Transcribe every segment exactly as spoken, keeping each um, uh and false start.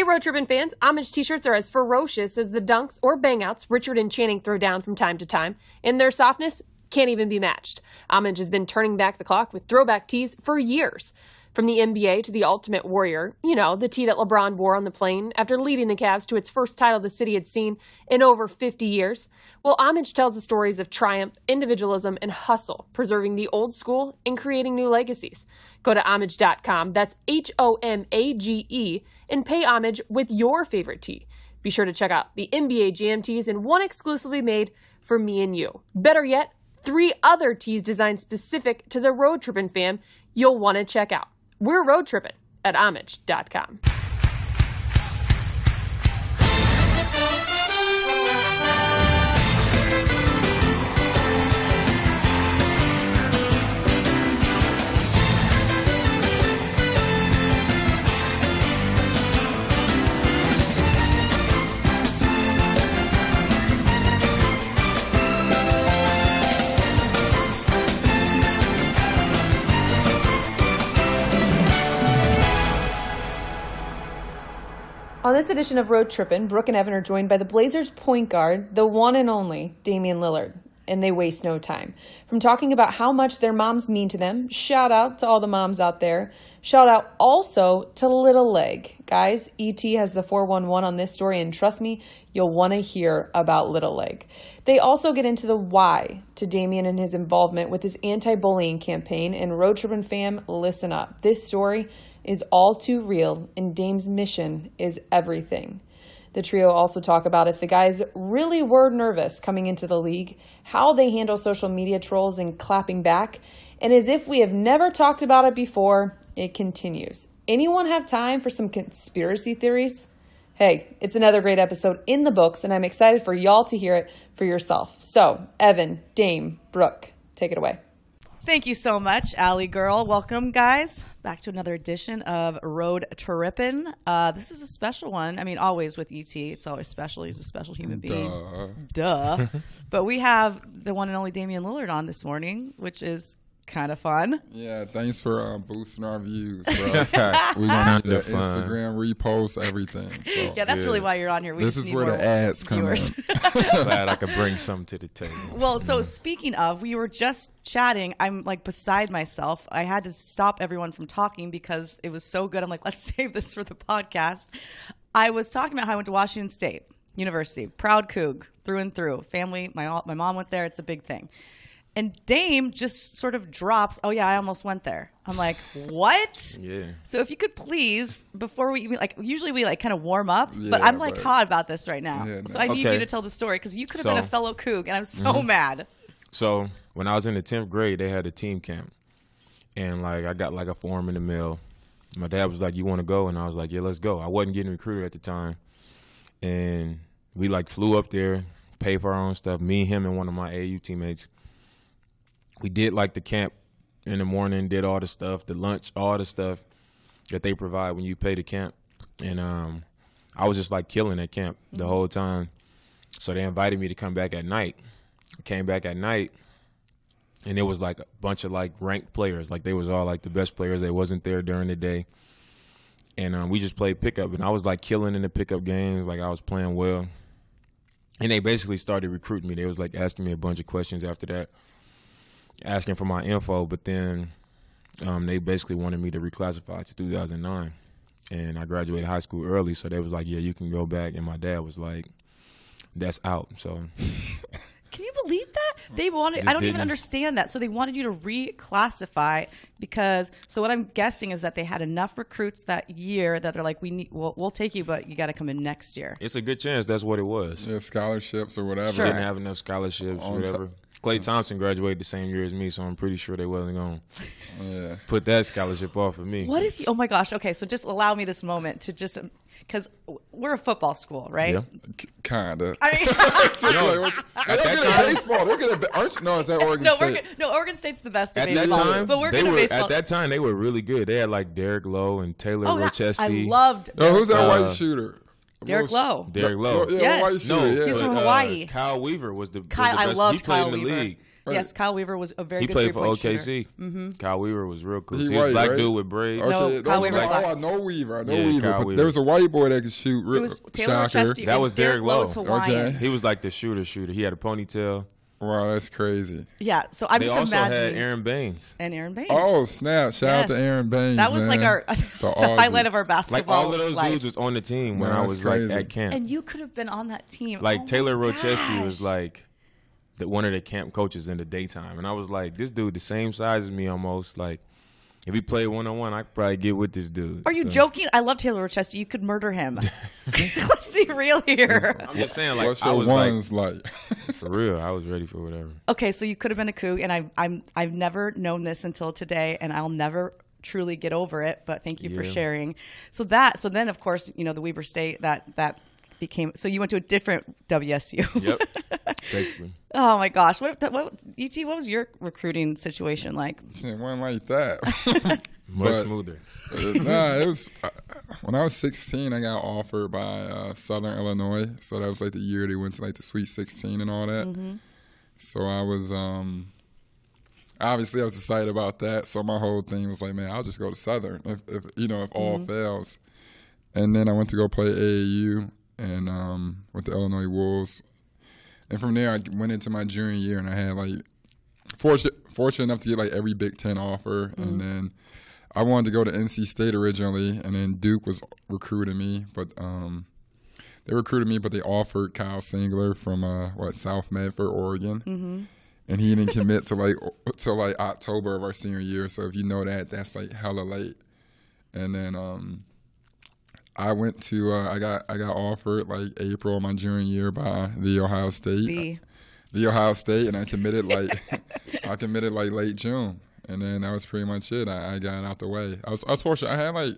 Hey, Road Trippin' fans, Homage t-shirts are as ferocious as the dunks or bangouts Richard and Channing throw down from time to time, and their softness can't even be matched. Homage has been turning back the clock with throwback tees for years. From the N B A to the Ultimate Warrior, you know, the tee that LeBron wore on the plane after leading the Cavs to its first title the city had seen in over fifty years. Well, Homage tells the stories of triumph, individualism, and hustle, preserving the old school and creating new legacies. Go to homage dot com, that's H O M A G E, and pay homage with your favorite tee. Be sure to check out the N B A Jam tees and one exclusively made for me and you. Better yet, three other tees designed specific to the Road Trippin' fam you'll want to check out. We're Road Trippin' at homage dot com. On this edition of Road Trippin', Brooke and Evan are joined by the Blazers point guard, the one and only Damian Lillard, and they waste no time. From talking about how much their moms mean to them, shout out to all the moms out there, shout out also to Little Leg. Guys, E T has the four one one on this story, and trust me, you'll want to hear about Little Leg. They also get into the why to Damian and his involvement with his anti-bullying campaign, and Road Trippin' fam, listen up. This story is all too real, and Dame's mission is everything. The trio also talk about if the guys really were nervous coming into the league, how they handle social media trolls and clapping back, and as if we have never talked about it before, it continues. Anyone have time for some conspiracy theories? Hey, it's another great episode in the books, and I'm excited for y'all to hear it for yourself. So, Evan, Dame, Brooke, take it away. Thank you so much, Allie girl. Welcome, guys, back to another edition of Road Trippin'. Uh, this is a special one. I mean, always with E T, it's always special. He's a special human being. Duh. Duh. But we have the one and only Damian Lillard on this morning, which is kind of fun. Yeah, thanks for uh, boosting our views, bro. We're going to need the Instagram repost, everything. So. Yeah, that's Good. really why you're on here. We this just is need where more the ads come viewers. in. Glad I could bring something to the table. Well, so speaking of, we were just chatting. I'm like beside myself. I had to stop everyone from talking because it was so good. I'm like, let's save this for the podcast. I was talking about how I went to Washington State University, proud Coug through and through. Family, my my mom went there. It's a big thing. And Dame just sort of drops, oh, yeah, I almost went there. I'm like, what? Yeah. So if you could please, before we even, like, usually we, like, kind of warm up. Yeah, but I'm, like, but- hot about this right now. Yeah, no. So I need Okay. you to tell the story because you could have So- been a fellow Coug, and I'm so Mhm. mad. So when I was in the tenth grade, they had a team camp. And, like, I got, like, a form in the mail. My dad was like, you want to go? And I was like, yeah, let's go. I wasn't getting recruited at the time. And we, like, flew up there, paid for our own stuff, me, him, and one of my A A U teammates. We did like the camp in the morning, did all the stuff, the lunch, all the stuff that they provide when you pay the camp. And um, I was just like killing at camp the whole time. So they invited me to come back at night. I came back at night, and it was like a bunch of like ranked players. Like they was all like the best players. They wasn't there during the day. And um, we just played pickup. And I was like killing in the pickup games. Like I was playing well. And they basically started recruiting me. They was like asking me a bunch of questions after that, asking for my info, but then um, they basically wanted me to reclassify to two thousand nine, and I graduated high school early, so they was like, yeah, you can go back, and my dad was like, that's out, so. Can you believe that? They wanted, Just I don't even didn't. understand that. So they wanted you to reclassify because, so what I'm guessing is that they had enough recruits that year that they're like, we need, we'll, we'll take you, but you got to come in next year. It's a good chance that's what it was. Yeah, scholarships or whatever. Sure. Didn't have enough scholarships, On whatever. Klay Thompson graduated the same year as me, so I'm pretty sure they wasn't going to Yeah. put that scholarship off of me. What if you, oh my gosh, okay, so just allow me this moment to just, because we're a football school, right? Yeah. Kinda. I mean, They're that good at baseball. They're good at, aren't you? No, is that Oregon no, State? we're, good- no, Oregon State's the best at At that baseball, time, but we're they good at were, baseball. at that time, they were really good. They had like Derek Lowe and Taylor oh, Rochesky. I loved Oh, who's that Uh, white shooter? Derek Rose- Lowe. Derek Lowe. Yeah, Yes. white No, shooter. Yeah. he's from but, Hawaii. Uh, Kyle Weaver was the, was Kyle- the I best. loved he played Kyle in the Weaver. league. Right. Yes, Kyle Weaver was a very he good played for three-point O K C. Mm-hmm. Kyle Weaver was real cool. He He, was white, black right? dude with braids. Okay, No, Kyle Weaver's oh, black. I know Weaver. I know Yeah, Weaver. Kyle But Weaver. there was a white boy that could shoot. It Real, was Taylor shocker. Rochester. That was and Derek Lowe. Lowe's Hawaiian. Okay. He was like the shooter shooter. He had a ponytail. Wow, that's crazy. Yeah, so I'm They just also imagining. had Aaron Baines. And Aaron Baines. Oh, snap. Shout out Yes. to Aaron Baines. That was man. like our The the Aussie. highlight of our Like basketball all of those life. dudes was on the team when Man, I that's was crazy. like at camp. And you could have been on that team. Like Oh Taylor my Rochester was gosh. like the, one of the camp coaches in the daytime, and I was like, this dude the same size as me almost. Like if he played one on one, I could probably get with this dude. Are you So, joking? I love Taylor Rochester. You could murder him. Let's be real here. I'm just saying, like What's I your was ones like? like for real. I was ready for whatever. Okay, so you could have been a Coug, and I've I'm I've never known this until today, and I'll never truly get over it. But thank you for Yeah. sharing. So that so then of course you know the Weber State that that became so you went to a different W S U. Yep, basically. Oh my gosh, what what E T? What was your recruiting situation like? It wasn't like that. Much But- smoother. Uh, nah, it was uh, when I was sixteen. I got offered by uh, Southern Illinois, so that was like the year they went to like the Sweet sixteen and all that. Mm-hmm. So I was um, obviously I was excited about that. So my whole thing was like, man, I'll just go to Southern if, if you know if all Mm-hmm. fails. And then I went to go play A A U and um, with the Illinois Wolves. And from there, I went into my junior year, and I had like fortunate fortunate enough to get like every Big Ten offer, Mm-hmm. and then I wanted to go to N C State originally, and then Duke was recruiting me, but um, they recruited me, but they offered Kyle Singler from uh, what South Medford, Oregon, Mm-hmm. and he didn't commit to like till like October of our senior year. So if you know that, that's like hella late. And then um, I went to uh, I got I got offered like April of my junior year by the Ohio State, The the Ohio State, and I committed like I committed like late June. And then that was pretty much it. I, I got out the way. I was, I was fortunate. I had like,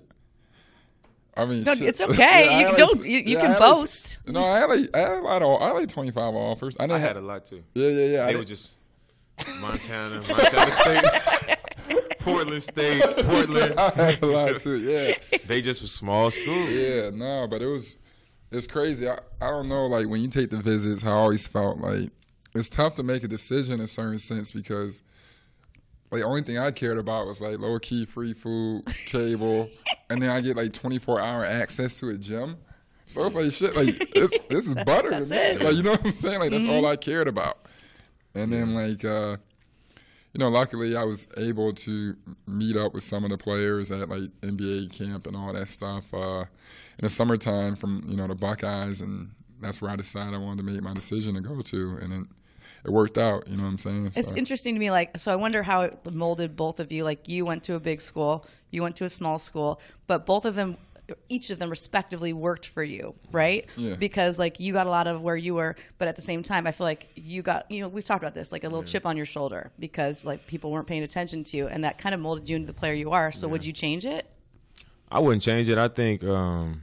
I mean, No, shit. it's okay. Yeah, I You had, don't- like, you- you yeah, can I had, like, boast. no, I had like, I had a lot of, I had like twenty-five offers. I I didn't had a have, lot too. yeah, yeah, yeah. I They didn't- were just Montana, Montana State, Portland State, Portland. I had a lot too. Yeah, They just was small schools. yeah. No, but it was, it's crazy. I, I don't know. Like when you take the visits, I always felt like it's tough to make a decision in a certain sense because. Like, the only thing I cared about was, like, low-key free food, cable, and then I get, like, twenty-four hour access to a gym. So it's like, shit, like, this, this is butter to That's me. it. Like, you know what I'm saying? Like, that's Mm-hmm. all I cared about. And then, like, uh, you know, luckily I was able to meet up with some of the players at, like, N B A camp and all that stuff uh, in the summertime from, you know, the Buckeyes, and that's where I decided I wanted to make my decision to go to. And then it worked out, you know what I'm saying? It's So- interesting to me, like, so I wonder how it molded both of you. Like, you went to a big school, you went to a small school, but both of them, each of them respectively worked for you, right? Yeah. Because, like, you got a lot of where you were, but at the same time, I feel like you got, you know, we've talked about this, like a little chip on your shoulder because, like, people weren't paying attention to you, and that kind of molded you into the player you are. So would you change it? I wouldn't change it. I think um,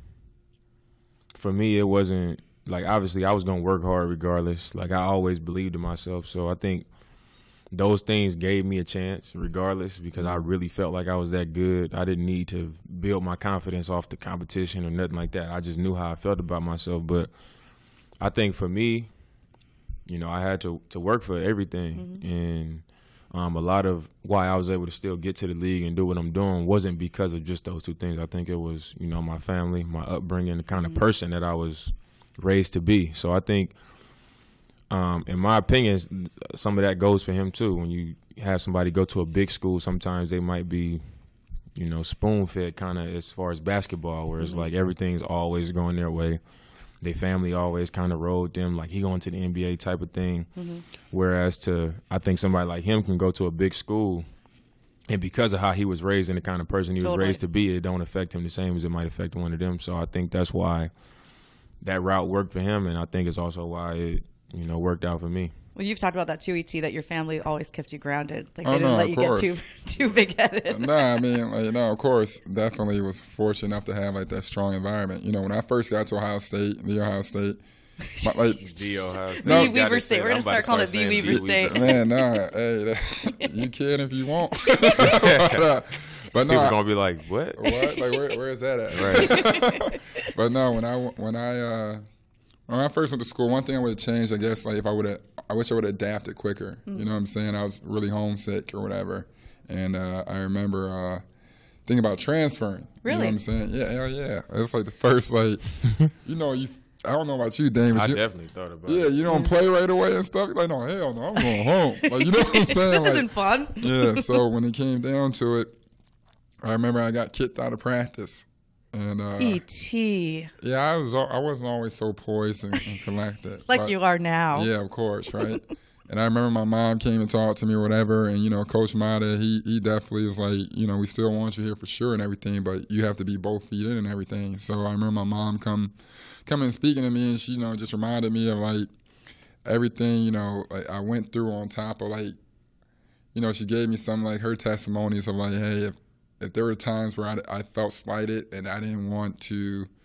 for me, it wasn't like obviously I was gonna work hard regardless. Like I always believed in myself, so I think those things gave me a chance regardless because I really felt like I was that good. I didn't need to build my confidence off the competition or nothing like that. I just knew how I felt about myself. But I think for me, you know, I had to to work for everything, mm-hmm. and um, a lot of why I was able to still get to the league and do what I'm doing wasn't because of just those two things. I think it was, you know, my family, my upbringing, the kind of mm-hmm. person that I was raised to be. So I think, um, in my opinion, some of that goes for him too. When you have somebody go to a big school, sometimes they might be, you know, spoon-fed kind of as far as basketball, where it's mm-hmm. like everything's always going their way. Their family always kind of rode them like he going to the N B A type of thing. Mm-hmm. Whereas to, I think somebody like him can go to a big school, and because of how he was raised and the kind of person he was totally. raised to be, it don't affect him the same as it might affect one of them. So I think that's why that route worked for him, and I think it's also why it, you know, worked out for me. Well, you've talked about that too, E T, that your family always kept you grounded. Like Oh, they didn't no, let of you course. get too too big headed. No, I mean, like, no, of course, definitely was fortunate enough to have like that strong environment. You know, when I first got to Ohio State, the Ohio State, my, like, The Ohio State. No, The Weaver State. We're gonna start calling it the Weaver State. man, nah, hey, that, you can if you want. but, uh, but no, People I- gonna be like, what? what? Like, where, where is that at? Right. But no, when I when I uh, When I first went to school, one thing I would have changed, I guess, like if I would have, I wish I would have adapted quicker. Mm. You know what I'm saying? I was really homesick or whatever, and uh, I remember uh, thinking about transferring. Really? You know what I'm saying? Yeah, hell yeah. It was like the first, like, you know, you. I don't know about you, Dame. I you, definitely thought about yeah, it. Yeah, you don't play right away and stuff. You're like, no, hell no, I'm going home. Like, you know what I'm saying? This like, isn't fun. Yeah, so when it came down to it, I remember I got kicked out of practice. And uh, E T Yeah, I was. I wasn't always so poised and, and collected. like but, you are now. Yeah, of course, right. And I remember my mom came and talked to me or whatever, and you know, Coach Mata, he he definitely was like, you know, we still want you here for sure and everything, but you have to be both feet in and everything. So I remember my mom come, coming and speaking to me, and she, you know, just reminded me of like everything, you know, like I went through on top of like, you know, she gave me some like her testimonies of like, hey, if if there were times where I, I felt slighted and I didn't want to,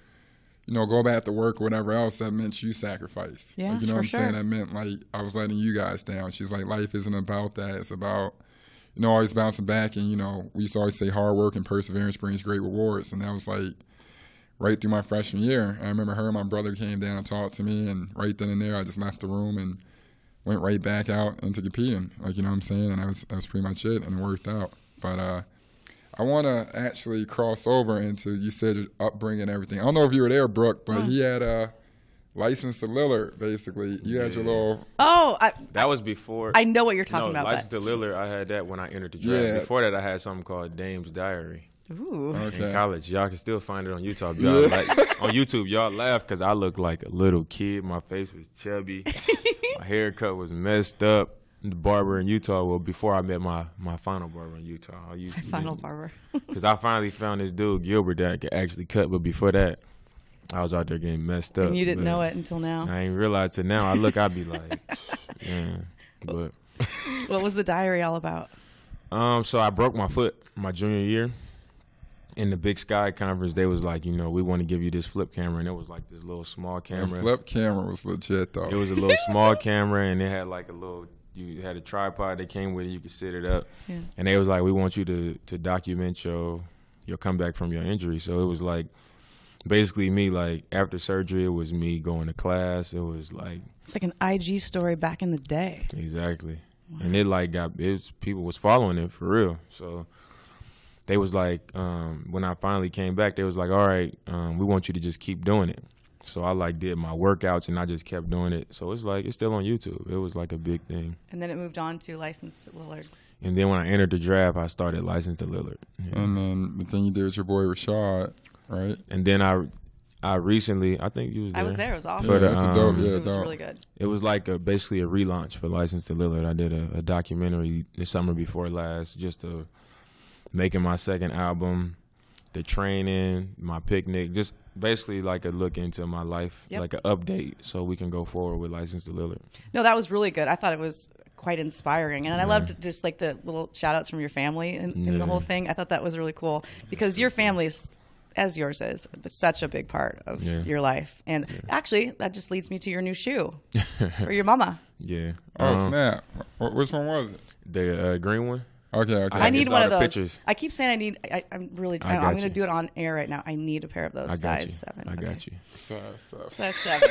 you know, go back to work or whatever else, that meant you sacrificed. Yeah, like, you know for what I'm sure. saying? That meant like I was letting you guys down. She's like, life isn't about that. It's about, you know, always bouncing back. And, you know, we used to always say hard work and perseverance brings great rewards. And that was like right through my freshman year. I remember her and my brother came down and talked to me. And right then and there, I just left the room and went right back out into competing. Like, you know what I'm saying? And that was, that was pretty much it. And it worked out. But, uh, I want to actually cross over into, you said your upbringing and everything. I don't know if you were there, Brooke, but he had a license to Lillard, basically. You had your little... Oh, I, That was before. I know what you're talking no, about. License to Lillard, I had that when I entered the draft. Yeah. Before that, I had something called Dame's Diary. Ooh. Okay. In college. Y'all can still find it on YouTube. Y'all like, on YouTube, y'all laugh because I looked like a little kid. My face was chubby. My haircut was messed up. The barber in Utah, well, before I met my, my final barber in Utah. I used My to final barber. Because I finally found this dude, Gilbert, that could actually cut. But before that, I was out there getting messed up. And you didn't but know it until now. I ain't realized it now. I look, I be like, man. But What was the diary all about? um, so I broke my foot my junior year. In the Big Sky Conference, they was like, you know, we want to give you this flip camera. And it was like this little small The camera. flip camera was legit, though. It was a little small camera, and it had like a little, you had a tripod that came with it. You could sit it up. Yeah. And they was like, we want you to, to document your, your comeback from your injury. So it was like basically me, like after surgery, it was me going to class. It was like. It's like an I G story back in the day. Exactly. Wow. And it like got, it was, people was following it for real. So they was like, um, when I finally came back, they was like, all right, um, we want you to just keep doing it. So I like did my workouts and I just kept doing it. So it's like, it's still on YouTube. It was like a big thing. And then it moved on to License to Lillard. And then when I entered the draft, I started License to Lillard. Yeah. And then the thing you did with your boy Rashad, right? And then I, I recently, I think you was there. I was there. It was awesome. Yeah, the, that's a dope. um, Yeah, It was dope. really good. It was like a, basically a relaunch for License to Lillard. I did a, a documentary the summer before last, just to making my second album, the training, my picnic, just basically like a look into my life, Yep. like an update, so we can go forward with License to Lillard. No, that was really good. I thought it was quite inspiring. And I Yeah. loved just like the little shout outs from your family in, in the Yeah. whole thing. I thought that was really cool because your family's, as yours is, but such a big part of Yeah. your life. And actually, that just leads me to your new shoe for your mama. Yeah. Oh, Um, snap. Wh- Which one was it? The uh, green one. Okay, okay. I need it's one all of the those. pictures. I keep saying I need. I, I'm really. I I got I'm going to you. do it on air right now. I need a pair of those I got size you. seven. I Okay. got you. So, so. Size seven.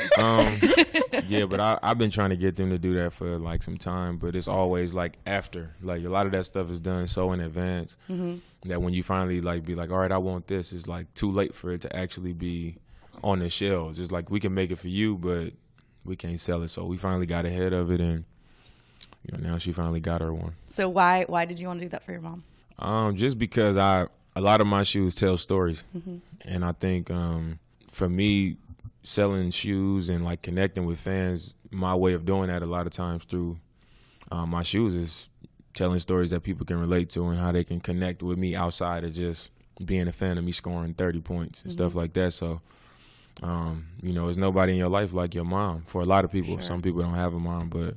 Um, yeah, but I, I've been trying to get them to do that for like some time, but it's always like after. Like a lot of that stuff is done so in advance Mm-hmm. that when you finally like be like, all right, I want this, it's like too late for it to actually be on the shelves. It's like we can make it for you, but we can't sell it. So we finally got ahead of it, and you know now she finally got her one. So why why did you want to do that for your mom? Um, just because I a lot of my shoes tell stories, Mm-hmm. and I think um, for me, selling shoes and like connecting with fans, my way of doing that a lot of times through um, my shoes is telling stories that people can relate to and how they can connect with me outside of just being a fan of me scoring thirty points and Mm-hmm. stuff like that. So, um, you know, there's nobody in your life like your mom. For a lot of people, Sure. some people don't have a mom, but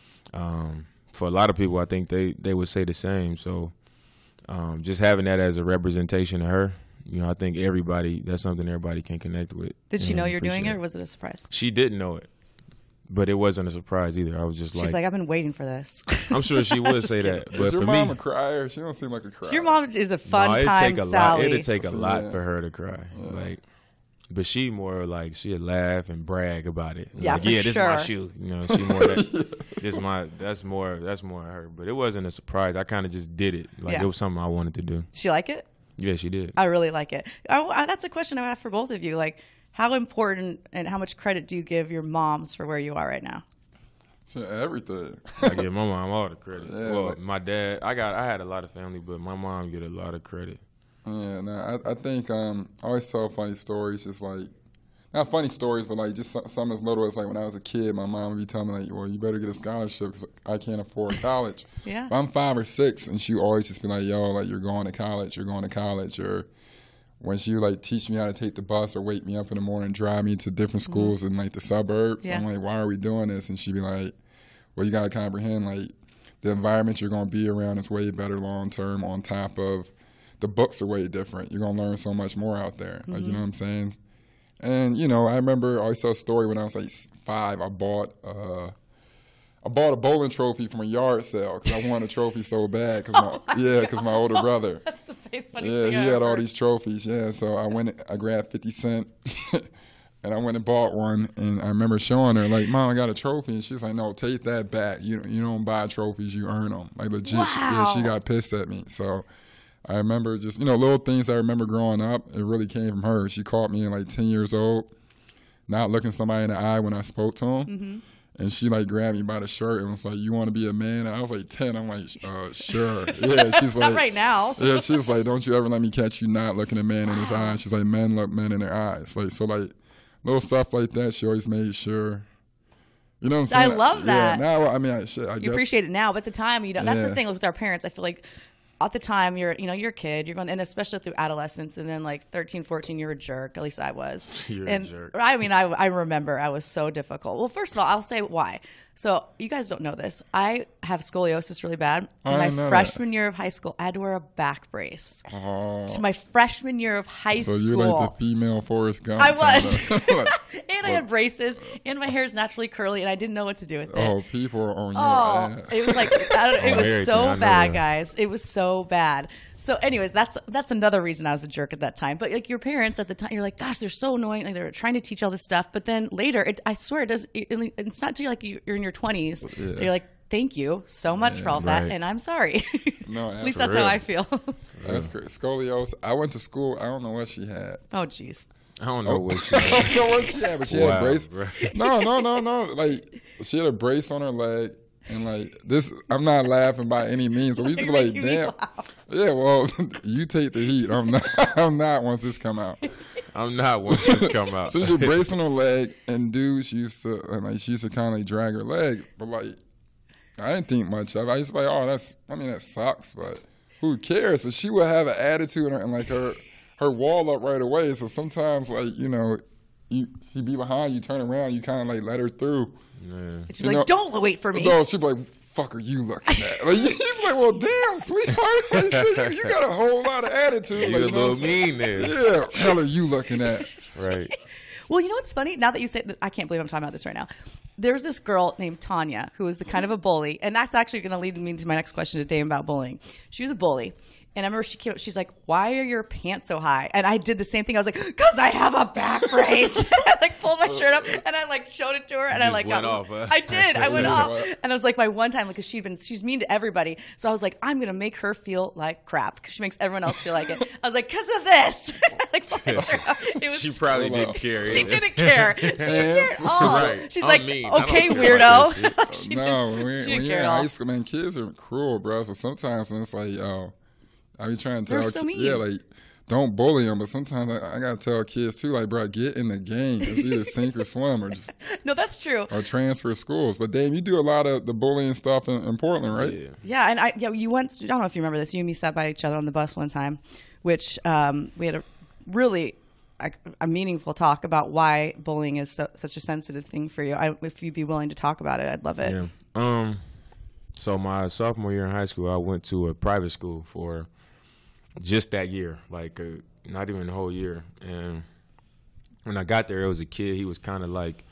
um, for a lot of people, I think they, they would say the same. So um, just having that as a representation of her, you know, I think everybody, that's something everybody can connect with. Did she and know you're doing it, appreciate. or was it a surprise? She didn't know it, but it wasn't a surprise either. I was just She's like, like, I've been waiting for this. I'm sure she would say that, but Is your for mom me, a crier? She don't seem like a crier. Your mom is a fun no, it'd time take a Sally. lot. It'd take a So, lot yeah. for her to cry. Like but she more like she'd laugh and brag about it. Yeah, like, for yeah, this sure. is my shoe. You know, she more that, this my that's more that's more her. But it wasn't a surprise. I kind of just did it. Like Yeah. it was something I wanted to do. She like it? Yeah, she did. I really like it. I, I, that's a question I have for both of you. Like, how important and how much credit do you give your moms for where you are right now? Shit, everything. I give my mom all the credit. Yeah, well, like- my dad, I got, I had a lot of family, but my mom get a lot of credit. Yeah, nah, I, I think um, I always tell funny stories, just like, not funny stories, but like just some, some as little as like when I was a kid, my mom would be telling me like, well, you better get a scholarship because I can't afford college. Yeah. But I'm five or six, and she always just be like, yo, like you're going to college, you're going to college, or when she like teach me how to take the bus or wake me up in the morning, drive me to different schools mm-hmm. in like the suburbs. Yeah. I'm like, why are we doing this? And she'd be like, well, you got to comprehend like the environment you're going to be around is way better long term. On top of the books are way different. You're going to learn so much more out there. Like, mm-hmm. you know what I'm saying? And, you know, I remember I always tell a story when I was like five, I bought uh, I bought a bowling trophy from a yard sale because I wanted a trophy so bad. Cause my, oh my yeah, because my older brother. That's the funny yeah, thing he I had ever. all these trophies. Yeah, so I went, I grabbed fifty cent and I went and bought one. And I remember showing her, like, Mom, I got a trophy. And she's like, no, take that back. You, you don't buy trophies, you earn them. Like, legit. Wow. She, yeah, she got pissed at me. So I remember just, you know, little things I remember growing up, it really came from her. She caught me in like ten years old, not looking somebody in the eye when I spoke to him. Mm-hmm. And she like grabbed me by the shirt and was like, you want to be a man? And I was like ten. I'm like, uh, sure. Yeah, she's like, not right now. Yeah, she was like, don't you ever let me catch you not looking a man in his eyes. She's like, men look men in their eyes. Like, so like little stuff like that, she always made sure. You know what I'm saying? I love that. Yeah, now, I mean, I, shit, I You guess. appreciate it now, but at the time, you know, that's Yeah. the thing with our parents. I feel like at the time you're, you know, you're a kid, you're going, and especially through adolescence, and then like thirteen, fourteen, you're a jerk. At least I was. You're and a jerk. I mean, I, I remember I was so difficult. Well, first of all, I'll say why. So you guys don't know this. I have scoliosis really bad. I In my didn't know freshman year of high school, I had to wear a back brace. Oh, To my freshman year of high so school. you're like the female Forrest Gump. I was. kinda. And I had braces, and my hair is naturally curly, and I didn't know what to do with it. Oh, people are on your Oh, ass. it was like I don't, it On was everything, I so know bad, that. guys. It was so bad. So, anyways, that's that's another reason I was a jerk at that time. But like your parents at the time, you're like, gosh, they're so annoying. Like they're trying to teach all this stuff, but then later, it, I swear, it does. It, it's not until like you're in your twenties. Yeah. You're like, thank you so much for all that, right. and I'm sorry. No, At least for that's real. how I feel. That's crazy. Scoliosis. I went to school. I don't know what she had. Oh, jeez. I don't know what she I don't know what she had, but she had Wow, a brace. bro. No, no, no, no. Like she had a brace on her leg, and like this. I'm not laughing by any means, but we used to be You're like, making me damn. laugh. Yeah, well, you take the heat. I'm not. I'm not once this come out. I'm not once this come out. So she had a brace on her leg, and dudes used to and like she used to kind of like drag her leg, but like I didn't think much of it. I used to be like, oh, that's. I mean, that sucks, but who cares? But she would have an attitude and, and like her her wall up right away. So sometimes, like you know, you she'd be behind you, turn around, you kind of like let her through. Yeah. She'd be You like, know- don't wait for me. No, she'd be like, fuck are you looking at? Like, you'd be like, well, damn, sweetheart. Like, shit, you, you got a whole lot of attitude. You like, a you know little what I'm saying? mean there. Yeah, hell are you looking at? Right. Well, you know what's funny? Now that you say that, I can't believe I'm talking about this right now. There's this girl named Tanya who is the kind of a bully, and that's actually going to lead me to my next question today about bullying. She was a bully, and I remember she came up. She's like, "Why are your pants so high?" And I did the same thing. I was like, "Cause I have a back brace." I like pulled my shirt up, and I like showed it to her, and I just like went got, off, huh? I did. I went Yeah. off, and I was like, my one time, because she'd been, she's mean to everybody, so I was like, I'm gonna make her feel like crap because she makes everyone else feel like it. I was like, "Cause of this." like, pulled my shirt up. It was She probably Hold didn't on. care. she didn't care. She didn't care at all. Right. She's I'm like, mean. I don't okay, care about weirdo. that she no, didn't, when, she when didn't you're care in at all. high school, man, kids are cruel, bro. So sometimes it's like, yo, I be trying to They're tell, so ki- mean. yeah, like, don't bully them. But sometimes I, I gotta tell kids too, like, bro, get in the game. It's either sink or swim, or just, No, that's true. or transfer schools. But damn, you do a lot of the bullying stuff in, in Portland, right? Yeah. Yeah, and I, yeah, you once, I don't know if you remember this, you and me sat by each other on the bus one time, which um, we had a really a, a meaningful talk about why bullying is so, such a sensitive thing for you. I, if you'd be willing to talk about it, I'd love it. Yeah. Um. So my sophomore year in high school, I went to a private school for just that year, like uh, not even the whole year. And when I got there, it was a kid. He was kind of like,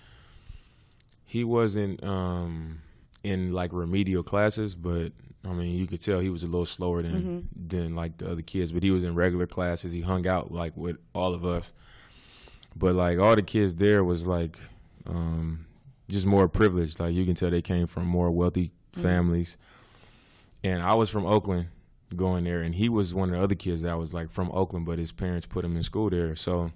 he wasn't um, in like remedial classes, but I mean, you could tell he was a little slower than Mm-hmm. than like the other kids. But he was in regular classes. He hung out like with all of us. But like all the kids there was like um, just more privileged. Like you can tell they came from more wealthy families. Mm-hmm. And I was from Oakland going there, and he was one of the other kids that was like from Oakland, but his parents put him in school there. So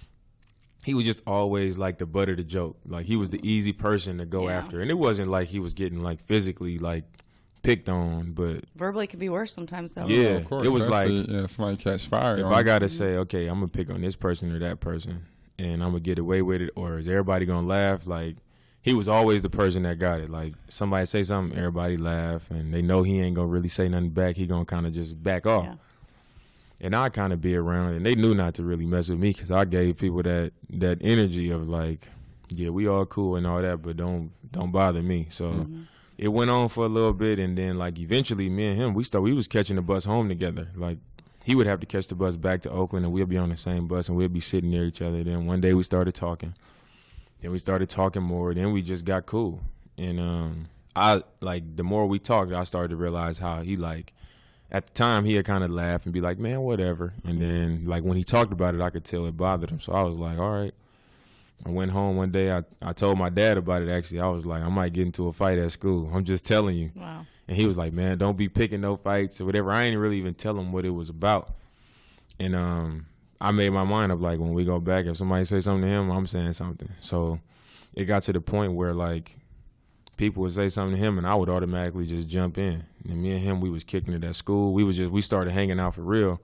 he was just always like the butt of the joke. Like he was the easy person to go Yeah. after. And it wasn't like he was getting like physically like picked on, but Verbally can be worse sometimes, though. yeah, Of course, it was like especially, yeah, somebody catch fire. if on I you. gotta say, okay, I'm gonna pick on this person or that person, and I'm gonna get away with it, or is everybody gonna laugh? Like he was always the person that got it. Like somebody say something, everybody laugh, and they know he ain't gonna really say nothing back. He gonna kind of just back off. Yeah. And I kind of be around, and they knew not to really mess with me because I gave people that that energy of like, yeah, we all cool and all that, but don't don't bother me. So Mm-hmm. it went on for a little bit, and then like eventually, me and him, we start we was catching the bus home together. Like he would have to catch the bus back to Oakland, and we'd be on the same bus, and we'd be sitting near each other. Then one day we started talking. Then we started talking more. Then we just got cool, and um, I like the more we talked, I started to realize how he like. At the time, he had kind of laugh and be like, man, whatever. And then, like, when he talked about it, I could tell it bothered him. So I was like, all right. I went home one day. I, I told my dad about it, actually. I was like, I might get into a fight at school. I'm just telling you. Wow. And he was like, man, don't be picking no fights or whatever. I ain't really even tell him what it was about. And um, I made my mind up, like, when we go back, if somebody say something to him, I'm saying something. So it got to the point where, like, people would say something to him, and I would automatically just jump in. And me and him, we was kicking it at school. We was just we started hanging out for real,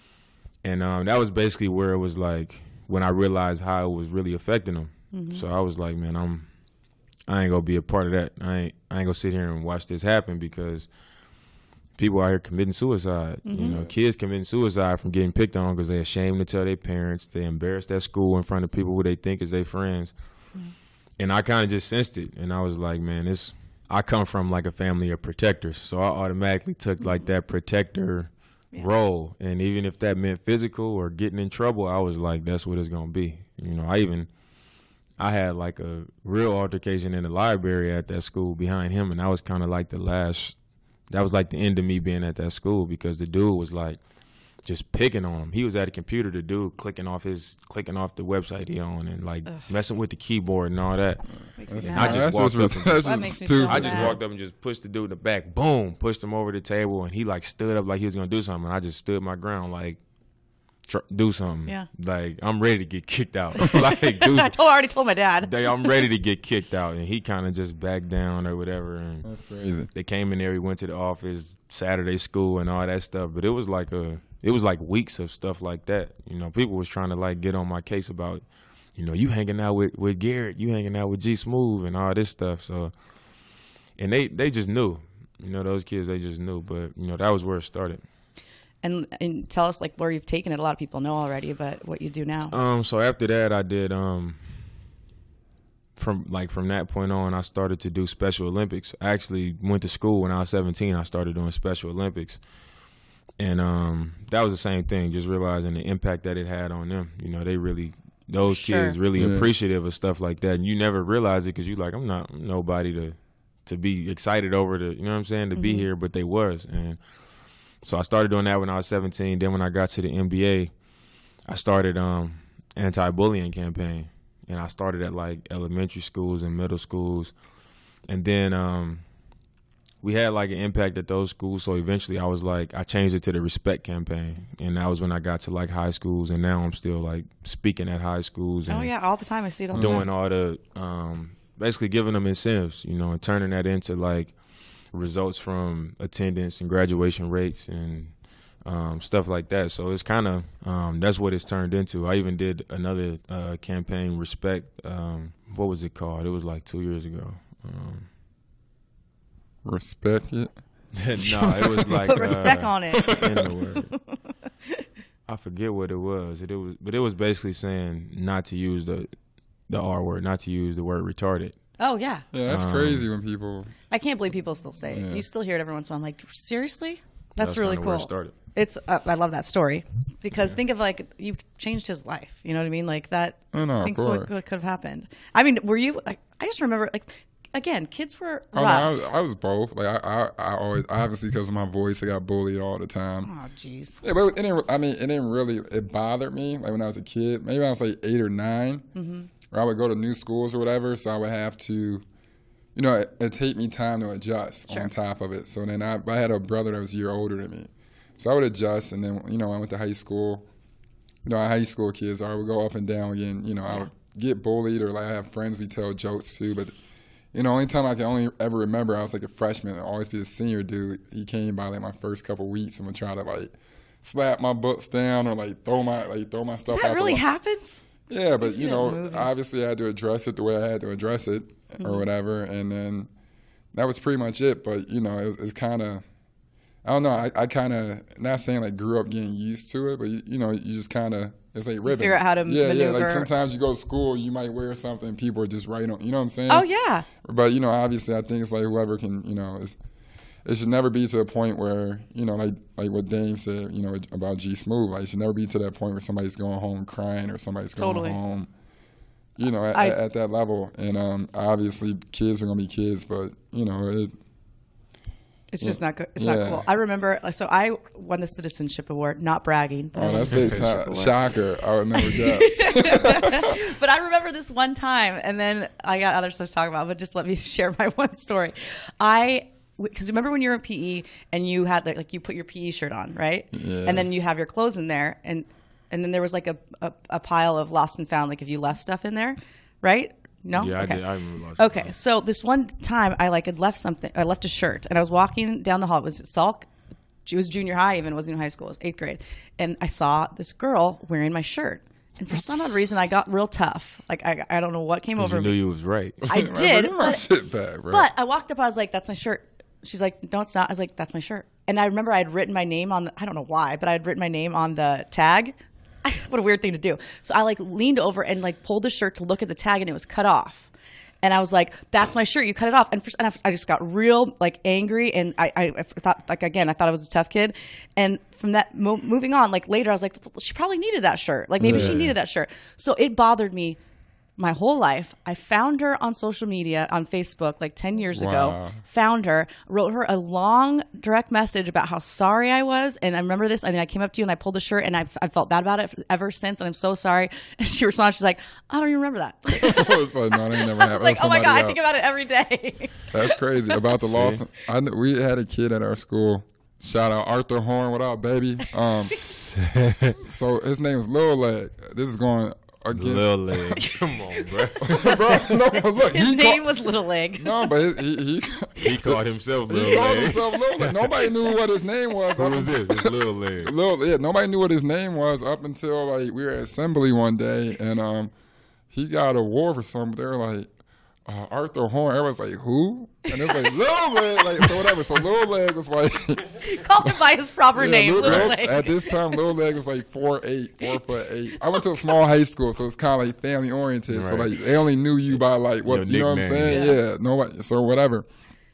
and um, that was basically where it was like when I realized how it was really affecting him. Mm-hmm. So I was like, man, I'm I ain't gonna be a part of that. I ain't I ain't gonna sit here and watch this happen because people out here committing suicide. Mm-hmm. You know, kids committing suicide from getting picked on because they're ashamed to tell their parents. They embarrassed at school in front of people who they think is their friends. Mm-hmm. And I kind of just sensed it, and I was like, man, this. I come from like a family of protectors, so I automatically took like that protector yeah. role. And even if that meant physical or getting in trouble, I was like, that's what it's gonna be. You know, I even I had like a real altercation in the library at that school behind him, and that was kind of like the last. That was like the end of me being at that school because the dude was like just picking on him. He was at a computer, the dude clicking off his clicking off the website he on and like Ugh. messing with the keyboard and all that. Makes me and I just that's walked just, up. That's and, just that stupid. so I just bad. walked up and just pushed the dude in the back. Boom, pushed him over the table, and he like stood up like he was gonna do something. And I just stood my ground, like tr- do something. Yeah. Like I'm ready to get kicked out. like do. I, told, I already told my dad. They, I'm ready to get kicked out, and he kind of just backed down or whatever. And That's crazy. they came in there. He went to the office, Saturday school, and all that stuff. But it was like a, it was like weeks of stuff like that. You know, people was trying to like get on my case about, you know, you hanging out with, with Garrett, you hanging out with G Smooth, and all this stuff. So, and they they just knew, you know, those kids they just knew. But you know, that was where it started. And, and tell us like where you've taken it. A lot of people know already, but what you do now. Um. So after that, I did um. From like from that point on, I started to do Special Olympics. I actually went to school when I was seventeen. I started doing Special Olympics, and um, that was the same thing. Just realizing the impact that it had on them. You know, they really those Sure. kids really Yeah. appreciative of stuff like that. And you never realize it because you like I'm not I'm nobody to to be excited over the you know what I'm saying to Mm-hmm. be here, but they was. And so I started doing that when I was seventeen. Then when I got to the N B A, I started um anti-bullying campaign. And I started at like elementary schools and middle schools. And then um, we had like an impact at those schools. So eventually I was like, I changed it to the Respect campaign. And that was when I got to like high schools. And now I'm still like speaking at high schools. And Oh yeah, all the time. I see it all the doing time. all the, um, basically giving them incentives, you know, and turning that into like results from attendance and graduation rates and Um, stuff like that. So it's kind of um, that's what it's turned into. I even did another uh, campaign, Respect. Um, what was it called? It was like two years ago. Um, Respect it. no, it was like Put respect uh, on it. in the word. I forget what it was. It, it was, but it was basically saying not to use the the R word, not to use the word retarded. Oh yeah. Yeah, that's Um, crazy when people. I can't believe people still say it. Yeah. You still hear it every once in a while. I'm like, seriously? That's, really kinda cool. Where it started. It's uh, I love that story because think of like you changed his life. You know what I mean? Like that. Oh, no, of Think so what, course. what could have happened. I mean, were you? Like, I just remember like again, kids were Oh, no, rough. I, was, I was both. Like I, I, I always obviously because of my voice, I got bullied all the time. Oh, jeez. Yeah, but it didn't. I mean, it didn't really. It bothered me. Like when I was a kid, maybe I was like eight or nine, mm-hmm. or I would go to new schools or whatever. So I would have to, you know, it it'd take me time to adjust Sure. on top of it. So then I, I had a brother that was a year older than me, so I would adjust. And then you know, I went to high school. You know, our high school kids, I would go up and down again. You know, I would get bullied, or like I have friends we tell jokes to, but. You know, only time I can only ever remember, I was like a freshman. I'd always be a senior dude. He came by like my first couple weeks and would try to like slap my books down or like throw my like throw my stuff out. That really the happens? Yeah, but see you that in know, movies. obviously I had to address it the way I had to address it Mm-hmm. or whatever, and then that was pretty much it. But you know, it, it's kind of, I don't know. I, I kind of not saying like grew up getting used to it, but you, you know, you just kind of. It's like ribbon. figure out how to yeah, Yeah, like maneuver. sometimes you go to school, you might wear something, people are just right on. You know what I'm saying? Oh, yeah. But you know, obviously, I think it's like whoever can, you know, it's, it should never be to a point where, you know, like like what Dame said, you know, about G Smooth. Like, it should never be to that point where somebody's going home crying or somebody's going Totally. home, you know, at, I- at, at that level. And um, obviously, kids are gonna be kids, but you know, it, It's just not good. It's Yeah. not cool. I remember, so I won the Citizenship Award, not bragging. But I oh, won the that's a Citizenship Award. shocker. I would never guess. But I remember this one time, and then I got other stuff to talk about, but just let me share my one story. I, because remember when you were in P E and you had, like, like you put your P E shirt on, right? Yeah. And then you have your clothes in there, and and then there was like a, a, a pile of lost and found, like if you left stuff in there, right? No? Yeah, Okay. I did. I remember. watching Okay, that. so this one time I like had left something. I left a shirt, and I was walking down the hall. It was Salk. It was junior high, even it wasn't even high school. It was eighth grade, and I saw this girl wearing my shirt. And for some odd reason, I got real tough. Like I, I don't know what came 'Cause over you knew me. you was right. I Like, did, bring my but, shit back, bro. but I walked up. I was like, "That's my shirt." She's like, "No, it's not." I was like, "That's my shirt." And I remember I had written my name on. The, I don't know why, but I had written my name on the tag. What a weird thing to do. So I like leaned over and like pulled the shirt to look at the tag, and it was cut off. And I was like, "That's my shirt. You cut it off." And, for, and I, I just got real like angry, and I, I, I thought like again, I thought I was a tough kid. And from that mo- moving on, like later, I was like, she probably needed that shirt. Like maybe she Yeah. needed that shirt. So it bothered me my whole life. I found her on social media on Facebook like ten years ago. Wow. Found her, wrote her a long direct message about how sorry I was. And I remember this. I mean, I came up to you and I pulled the shirt, and I, I felt bad about it ever since. And I'm so sorry. And she responded, she's like, "I don't even remember that." I was like, no, that ain't never I happened. was like, That "Oh my somebody God, I else. think about it every day." That's crazy. About the loss. I kn- we had a kid at our school. Shout out Arthur Horn. What up, baby? Um, so his name is Lil Leg. This is going against. Little leg. Come on, bro. Bro, no, look, His he name called, was Little Leg. no, but his, he he He called himself he Little called Leg. himself Lil Leg. Nobody knew what his name was. Who up was until- this? It's Little Leg. Lil, yeah, nobody knew what his name was up until like we were at assembly one day, and um, he got a award for something. They were like, uh, Arthur Horn. Everyone's like, who? And it was like Lil Leg, like so whatever. So Lil Leg was like. Call him by his proper Yeah, name, Lil- Little Lil- Leg. At this time, Lil Leg was like four eight, four foot eight. I went to a small high school, so it's kind of like family oriented. So Right. like they only knew you by like what Your you know what I'm nickname. saying? Yeah. Yeah, nobody. So whatever.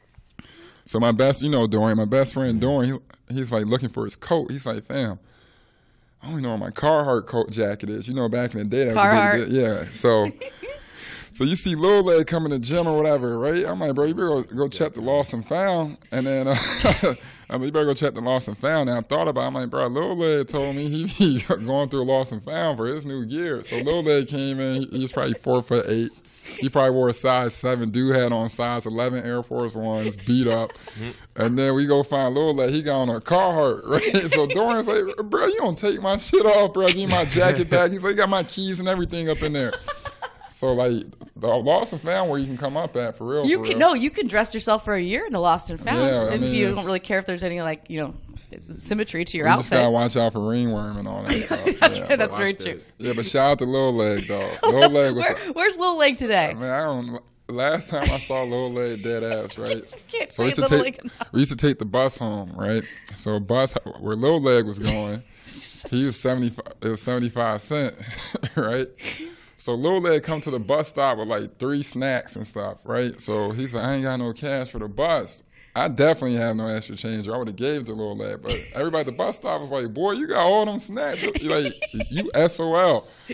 So my best, you know, Dorian, my best friend Dorian, he, he's like looking for his coat. He's like, fam, I don't even know where my Carhartt coat jacket is. You know, back in the day, that was a Carhartt. big deal. Yeah. So. So you see Lil Leg come in the gym or whatever, right? I'm like, bro, you better go, go check the lost and found. And then uh, I'm like, you better go check the lost and found. And I thought about it. I'm like, bro, Lil Leg told me he, he going through a lost and found for his new gear. So Lil Leg came in. He, he's probably four foot eight. He probably wore a size seven. Dude had on size eleven Air Force Ones, beat up. And then we go find Lil Leg. He got on a Carhartt, right? So Dorian's like, bro, you don't take my shit off, bro. Give me my jacket back. He's like, you got my keys and everything up in there. So like the lost and found where you can come up at for real. You for can real. no, you can dress yourself for a year in the lost and found. Yeah, I if mean, you it's- don't really care if there's any like you know symmetry to your You outfits. just gotta watch out for ringworm and all that stuff. That's, yeah, that's but, very watch true. that. yeah, but shout out to Lil Leg though. Lil Leg was. Where, where's Little Leg today? Man, I don't. Last time I saw Lil Leg dead ass, right? Can't So we say used, to Little take, Leg enough. we used to take the bus home, right? So bus where Lil Leg was going, he was seventy five. It was seventy five cent, right? So Lil Leg come to the bus stop with like three snacks and stuff, right? So he's like, I ain't got no cash for the bus. I definitely have no extra change. Or I would have gave to Lil Leg, but everybody at the bus stop was like, boy, you got all them snacks. You're like, you S O L.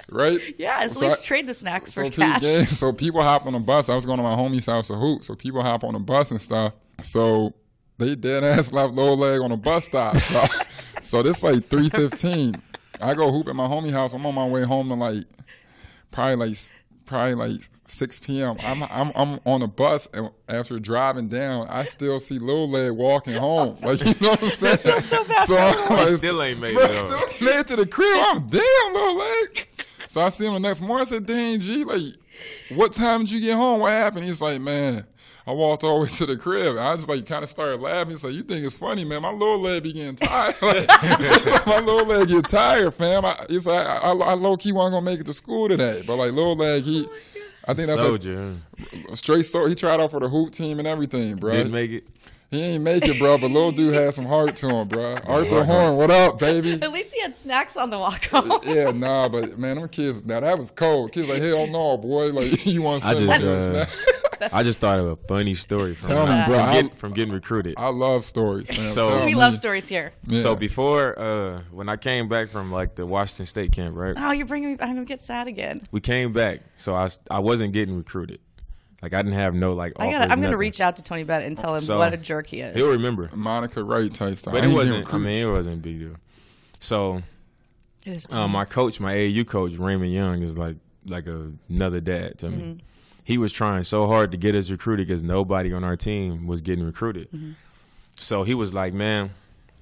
right? Yeah, at So least I- trade the snacks So, for pe- cash. yeah, so people hop on the bus. I was going to my homie's house to hoop. So people hop on the bus and stuff. So they dead ass left low leg on the bus stop. So, so this like three fifteen. I go hoop at my homie house. I'm on my way home to like probably like probably like six p.m. I'm I'm I'm on the bus, and as we're driving down, I still see Lil Leg walking home. Like, you know what I'm saying? feels so bad So for I'm He like, still ain't made bro, it up. still made it to the crib. I'm damn Lil Leg. So I see him the next morning. I said, "Dang, G, like, what time did you get home? What happened?" He's like, "Man, I walked all the way to the crib." And I just like kind of started laughing. He's like, "You think it's funny, man? My little leg be getting tired. Like, my little leg get tired, fam." I, he's like, I, I, I low key wasn't gonna make it to school today, but like little leg, he, I think that's Soldier. a straight. So he tried out for the hoop team and everything, bro. Didn't make it. He ain't make it, bro. But little dude had some heart to him, bro. Arthur Horn, what up, baby? At least he had snacks on the walk home. Yeah, nah, but man, them kids, now that was cold. Kids like, hell no, boy. Like, you want to I spend just, money on uh, snack? I just thought of a funny story from, Tell me, from, bro. I- getting, from getting recruited. I love stories, man. So- Tell We me. love stories here. Yeah. So before, uh, when I came back from like the Washington State camp, right? Oh, you're bringing me. I'm gonna get sad again. We came back, so I, s- I wasn't getting recruited. Like I didn't have no like. I gotta. offers, I'm gonna nothing. reach out to Tony Bennett and tell him So, what a jerk he is. He'll remember, Monica Wright type stuff. but I it ain't wasn't. getting I mean, it wasn't a big deal. So It is um, my coach, my A A U coach, Raymond Young, is like like a, another dad to me. Mm-hmm. He was trying so hard to get us recruited because nobody on our team was getting recruited. Mm-hmm. So he was like, "Man,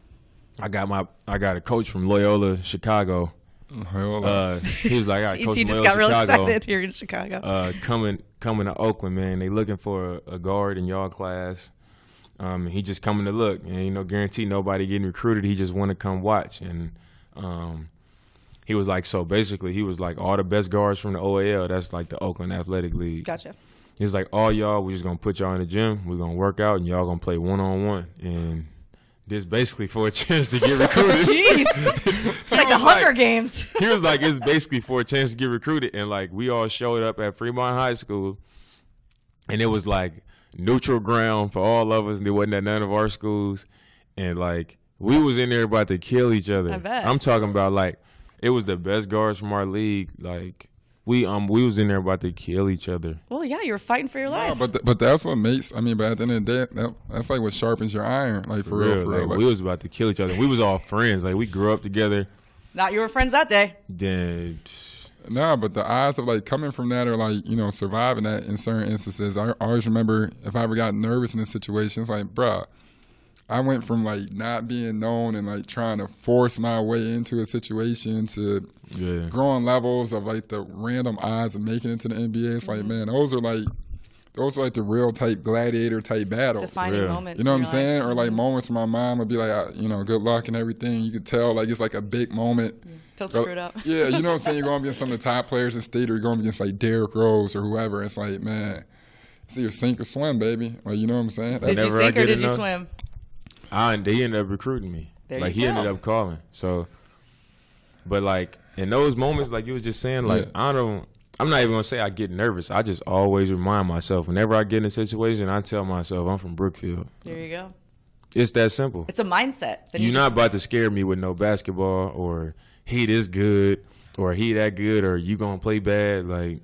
I got my I got a coach from Loyola Chicago." Hell, Uh, he was like, "I got a coach E T from just Loyola got real Chicago." excited here in Chicago. uh, coming coming to Oakland, man. They looking for a, a guard in y'all class. Um, he just coming to look, and you know, guarantee nobody getting recruited. He just want to come watch, and um, he was like, so basically, he was like, all the best guards from the O A L. That's like the Oakland Athletic League. Gotcha. He was like, all y'all, we just gonna put y'all in the gym. We're gonna work out, and y'all gonna play one on one, and this basically for a chance to get recruited. Jeez, it's like the was Hunger like- Games. He was like, it's basically for a chance to get recruited. And like, we all showed up at Fremont High School, and it was like neutral ground for all of us. There wasn't at none of our schools. And like, we was in there about to kill each other. I bet. I'm talking about like, it was the best guards from our league. Like, we um we was in there about to kill each other. Well, yeah, you were fighting for your Nah, life. but th- but that's what makes. I mean, but at the end of the day, that, that's like what sharpens your iron. Like for, real, for real. Like, Like, we was about to kill each other. We was all friends. Like, we grew up together. Not you were friends that day. Then nah, but the odds of like coming from that or like you know surviving that in certain instances. I always remember if I ever got nervous in a situation, it's like, bruh, I went from like not being known and like trying to force my way into a situation to yeah. growing levels of like the random odds of making it to the N B A. It's like, man, those are like those are like the real type gladiator type battles. Defining real. moments. You know what in I'm your saying? life. Or like moments where my mom would be like, uh, you know, good luck and everything. You could tell like it's like a big moment. Till screwed up. Yeah, you know what I'm saying? You're going against some of the top players in state, or you're going against like Derrick Rose or whoever. It's like, man, it's either sink or swim, baby. Like, you know what I'm saying? Did That's, you Whenever I sink or get did you enough- swim? I they ended up recruiting me. There like you he go. ended up calling. So, but like in those moments, like you was just saying, like Yeah. I don't. I'm not even gonna say I get nervous. I just always remind myself whenever I get in a situation, I tell myself I'm from Brookfield. There you go. It's that simple. It's a mindset. Then You're you not just, about to scare me with no basketball or he this good or he that good or you gonna play bad. Like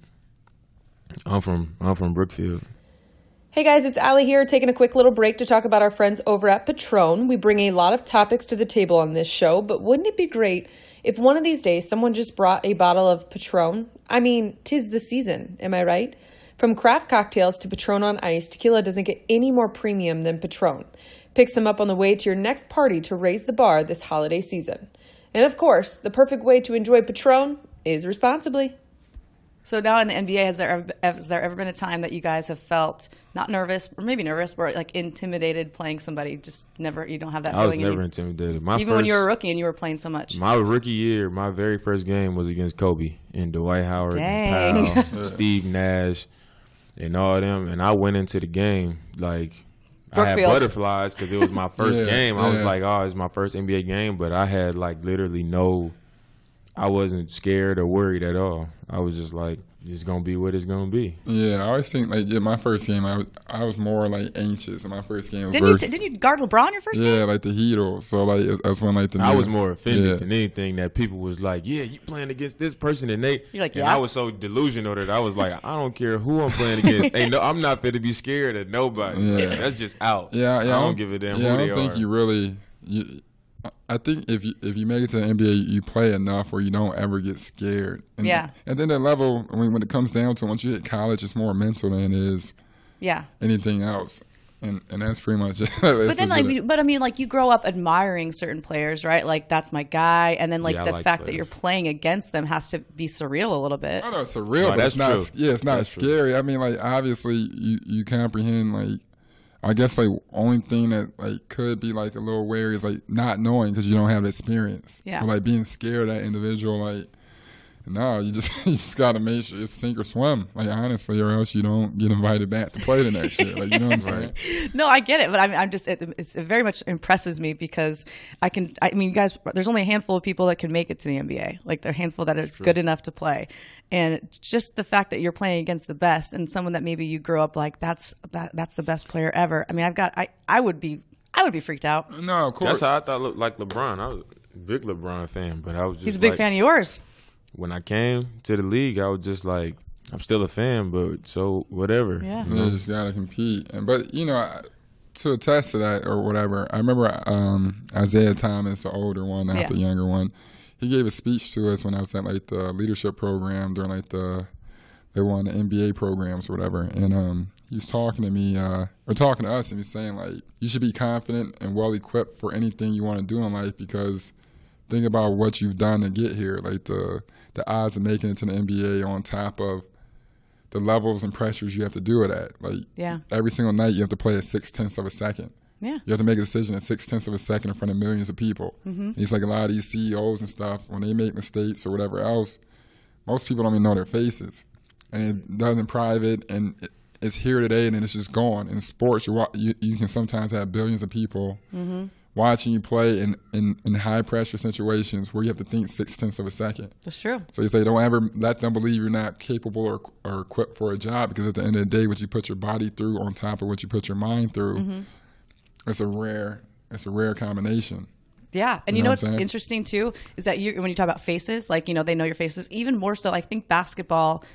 I'm from I'm from Brookfield. Hey guys, it's Allie here, taking a quick little break to talk about our friends over at Patron. We bring a lot of topics to the table on this show, but wouldn't it be great if one of these days someone just brought a bottle of Patron? I mean, 'tis the season, am I right? From craft cocktails to Patron on ice, tequila doesn't get any more premium than Patron. Pick some up on the way to your next party to raise the bar this holiday season. And of course, the perfect way to enjoy Patron is responsibly. So now in the N B A, has there ever, has there ever been a time that you guys have felt not nervous, or maybe nervous, but like intimidated playing somebody? Just never, you don't have that I was feeling. in never you? intimidated. My Even first, when you were a rookie and you were playing so much. My rookie year, my very first game was against Kobe and Dwight Howard Dang. and Powell, Steve Nash, and all them. And I went into the game like I had Brookfield. butterflies because it was my first Yeah, game. I was yeah. like, oh, it's my first N B A game, but I had like literally no I wasn't scared or worried at all. I was just like, it's gonna be what it's gonna be. Yeah, I always think like yeah, my first game, I was I was more like anxious. And my first game was Didn't versus, you didn't you guard LeBron your first yeah, game? like the Heat. So like that's when like the I new- was more offended yeah. than anything that people was like, yeah, you playing against this person, and they. You're like, and yeah. I was so delusional that I was like, I don't care who I'm playing against. Ain't no, I'm not fit to be scared of nobody. Yeah. That's just out. Yeah, yeah. I don't give a damn yeah, who I they don't think are. you really. You, I think if you if you make it to the N B A, you play enough where you don't ever get scared. And, Yeah. And then that level, I mean, when it comes down to it, once you hit college, it's more mental than it is Yeah. anything else. And and that's pretty much it. But then, like, but I mean, like, you grow up admiring certain players, right? Like, that's my guy, and then, like, Yeah, I the like fact that players. you're playing against them has to be surreal a little bit. I know it's surreal, No, but that's it's not. true. Yeah, it's not That's true. scary. I mean, like obviously you you comprehend like. I guess like only thing that like could be like a little wary is like not knowing because you don't have the experience. Yeah. Or like being scared of that individual, like no, you just you just gotta make sure it's sink or swim. Like honestly, or else you don't get invited back to play the next year. Like you know what I'm saying? No, I get it, but I'm, I'm just it, it's, it very much impresses me because I can. I mean, you guys, there's only a handful of people that can make it to the N B A. Like, there are a handful that is good enough to play, and just the fact that you're playing against the best and someone that maybe you grew up like that's that that's the best player ever. I mean, I've got I I would be I would be freaked out. No, of course. That's how I thought. Look like LeBron. I was a big LeBron fan, but I was just He's a big like, fan of yours. When I came to the league, I was just like, I'm still a fan, but so whatever. Yeah. You just gotta compete, and but you know, I- to attest to that or whatever, I remember um, Isaiah Thomas, the older one, not Yeah. the younger one. He gave a speech to us when I was at like the leadership program during like the they won the N B A programs or whatever, and um, he was talking to me uh, or talking to us, and he was saying like, you should be confident and well equipped for anything you want to do in life because think about what you've done to get here, like the the odds of making it to the N B A on top of the levels and pressures you have to do it at. Like Yeah. every single night you have to play at six tenths of a second. Yeah. You have to make a decision at six tenths of a second in front of millions of people. Mm-hmm. It's like a lot of these C E Os and stuff, when they make mistakes or whatever else, most people don't even know their faces. And it does in private, and it, it's here today, and then it's just gone. In sports, you, wa- you, you can sometimes have billions of people Mm-hmm. watching you play in, in, in high-pressure situations where you have to think six tenths of a second. That's true. So you say don't ever let them believe you're not capable or, or equipped for a job because at the end of the day, what you put your body through on top of what you put your mind through, Mm-hmm. it's a rare it's a rare combination. Yeah, and you, You know know what's what I'm saying? interesting too is that you when you talk about faces, like you know they know your faces even more so. I think basketball,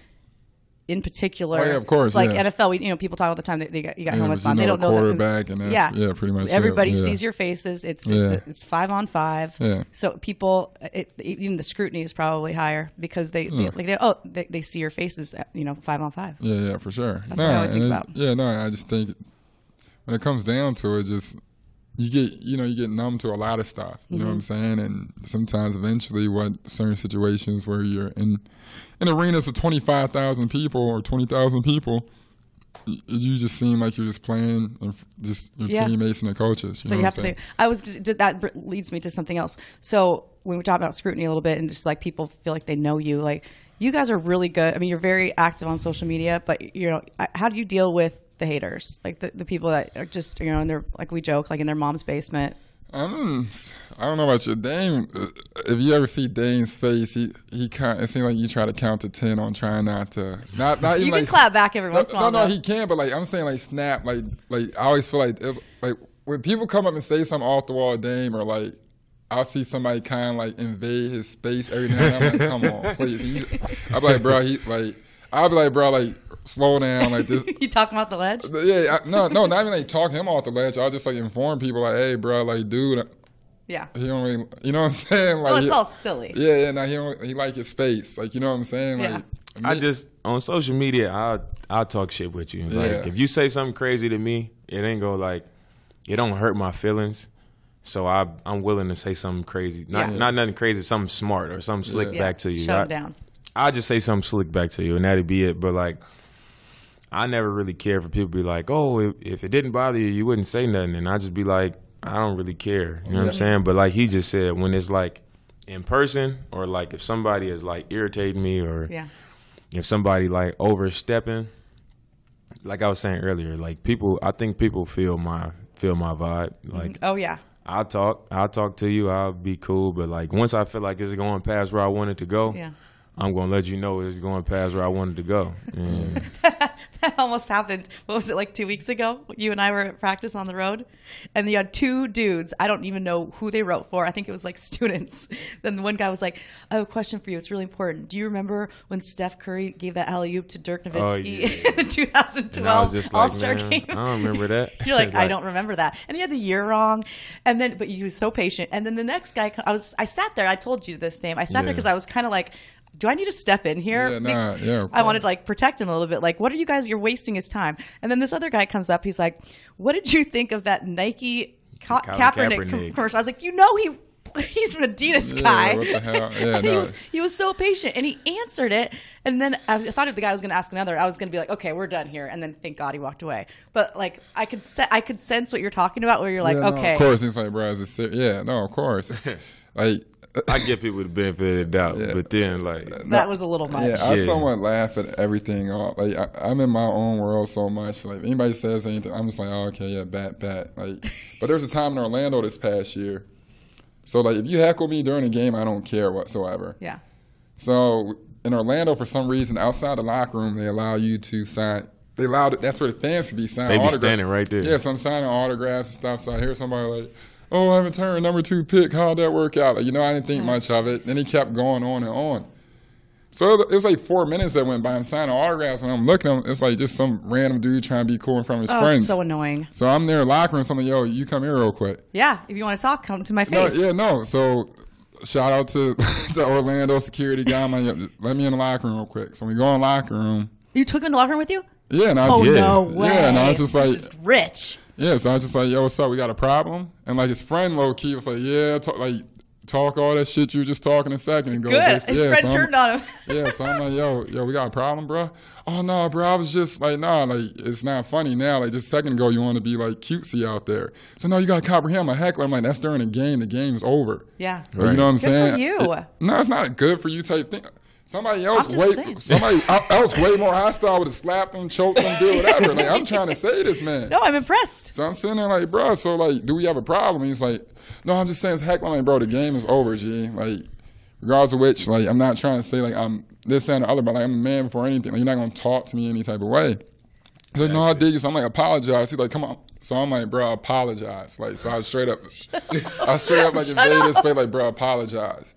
in particular, Oh, yeah, of course, like yeah. N F L, we, you know people talk all the time that they got you got Yeah, helmets but you on. They know don't the know that- quarterback, and that's- yeah, yeah, pretty much it, everybody yeah. sees your faces. It's Yeah. it's, it's five on five. Yeah. So people, it, even the scrutiny is probably higher because they, they like they oh they, they see your faces, at, you know, five on five. Yeah, yeah, for sure. That's what I always and think it's- about. Yeah, no, I just think when it comes down to it, just you get you know you get numb to a lot of stuff. You know what I'm Mm-hmm. saying? And sometimes, eventually, what certain situations where you're in in arenas of twenty-five thousand people or twenty thousand people, y- you just seem like you're just playing and f- just your Yeah. teammates and the coaches. You So know you have what to I'm think. I was that br- leads me to something else. So when we talk about scrutiny a little bit, and just like people feel like they know you, like you guys are really good. I mean, you're very active on social media, but you know, I- how do you deal with the haters, like the, the people that are just you know, in their like we joke, like in their mom's basement? I don't, I don't know about your Dame. Uh, If you ever see Dame's face, he he kind. It seems like you try to count to ten on trying not to. Not not even You can like clap back every No, once in a no, while. no, though. he can, but like I'm saying, like snap, like like I always feel like if, like when people come up and say something off the wall, Dame, or like I'll see somebody kind of like invade his space every now and then. I'm like, come on, please. He, I'll be like, bro, he like I'll be like, bro, like slow down, like this. You talking about the ledge? Yeah, I, no, no, not even like talk him off the ledge. I'll just like inform people, like, hey, bro, like, dude, Yeah. he don't really, you know what I'm saying? Like, Well, it's he- all silly. Yeah, yeah, no, he don't, he like his space, like, you know what I'm saying? Like, Yeah. I me- just on social media, I'll I'll talk shit with you. Like Yeah. if you say something crazy to me, it ain't go like it don't hurt my feelings. So I I'm willing to say something crazy, not Yeah. not nothing crazy, something smart or something slick Yeah. back to you. Shut I, them down. I'll just say something slick back to you, and that'd be it. But like, I never really care for people to be like, oh, if, if it didn't bother you, you wouldn't say nothing, and I just be like, I don't really care. You know what I'm saying? But like he just said, when it's like in person, or like if somebody is like irritating me, or Yeah. if somebody like overstepping, like I was saying earlier, like people, I think people feel my feel my vibe. Like Oh yeah. I'll talk. I'll talk to you. I'll be cool. But like once I feel like it's going past where I want it to go, Yeah. I'm gonna let you know it's going past where I wanted to go. And That almost happened. What was it, like two weeks ago? You and I were at practice on the road, and you had two dudes. I don't even know who they wrote for. I think it was like students. Then the one guy was like, I have a question for you. It's really important. Do you remember when Steph Curry gave that alley-oop to Dirk Nowitzki Oh, yeah. in the two thousand And I was twelve just like, All-Star man, game? I don't remember that. You're like, I don't remember that. And he had the year wrong. And then, but he was so patient. And then the next guy, I was, I sat there. I told you this, Dame. I sat there Yeah. because I was kind of like, do I need to step in here? Yeah, nah, yeah, of I wanted course. to like protect him a little bit. Like, what are you guys? You're wasting his time. And then this other guy comes up. He's like, what did you think of that Nike Ka- Colin Kaepernick, Kaepernick. commercial? I was like, you know, he he's an Adidas Yeah, guy. what the hell? Yeah, And he no. was he was so patient, and he answered it. And then I thought if the guy was going to ask another, I was going to be like, okay, we're done here. And then thank God he walked away. But like, I could se- I could sense what you're talking about, where you're like, Yeah, no, okay, of course. It's like, bro, is it ser- yeah, no, of course. Like, I give people the benefit of the doubt, Yeah. but then like that was a little much. yeah, I Yeah. somewhat laugh at everything. uh, Like, I, I'm in my own world so much. Like, anybody says anything, I'm just like, oh, okay, yeah, bat, bat. Like, but there's a time in Orlando this past year. So, like, if you heckle me during a game, I don't care whatsoever. Yeah. So, in Orlando, for some reason, outside the locker room, they allow you to sign. They allowed it. That's where the fans can be signing they be autographs. standing right there. Yeah, so I'm signing autographs and stuff. So I hear somebody like, oh, I haven't turned number two pick. How'd that work out? Like, you know, I didn't think much of it. Then he kept going on and on. So it was like four minutes that went by. I'm signing autographs and I'm looking at him. It's like just some random dude trying to be cool in front of his Oh, friends. it's so annoying. So I'm there in the locker room. So I'm like, yo, you come here real quick. Yeah. If you want to talk, come to my No, face. yeah, no. So shout out to the Orlando security guy. I'm like, "Yo, let me in the locker room real quick. So we go in the locker room. You took him in the locker room with you? Yeah, and I Oh, was Yeah. no way. Yeah, and I was just like, this is rich. yeah, so I was just like, yo, what's up? We got a problem? And like his friend low key was like, yeah, talk, like talk all that shit you were just talking a second ago. Good. Just- His yeah, friend so I'm- turned on him. Yeah, so I'm like, yo, yo, we got a problem, bro. Oh no, bro, I was just like, nah, like it's not funny now. Like just a second ago, you want to be like cutesy out there. So no, you got to comprehend my heckler. I'm like, that's during the game. The game is over. Yeah. Like, you know what I'm Good saying? for you. It- no, it's not good for you type thing. Somebody else I'm just way saying. somebody else way more hostile would have slapped him, choked him, did whatever. Like I'm trying to say this, man. No, I'm impressed. So I'm sitting there like, bro, so like, do we have a problem? He's like, no, I'm just saying it's heckling. Like, bro, the game is over, G. Like, regardless of which, like, I'm not trying to say like I'm this and the other, but like I'm a man before anything. Like, you're not gonna talk to me any type of way. He's like, no, I dig you. So I'm like, apologize. He's like, come on. So I'm like, bro, apologize. Like, so I straight up, I straight up like invaded his space, like, bro, apologize.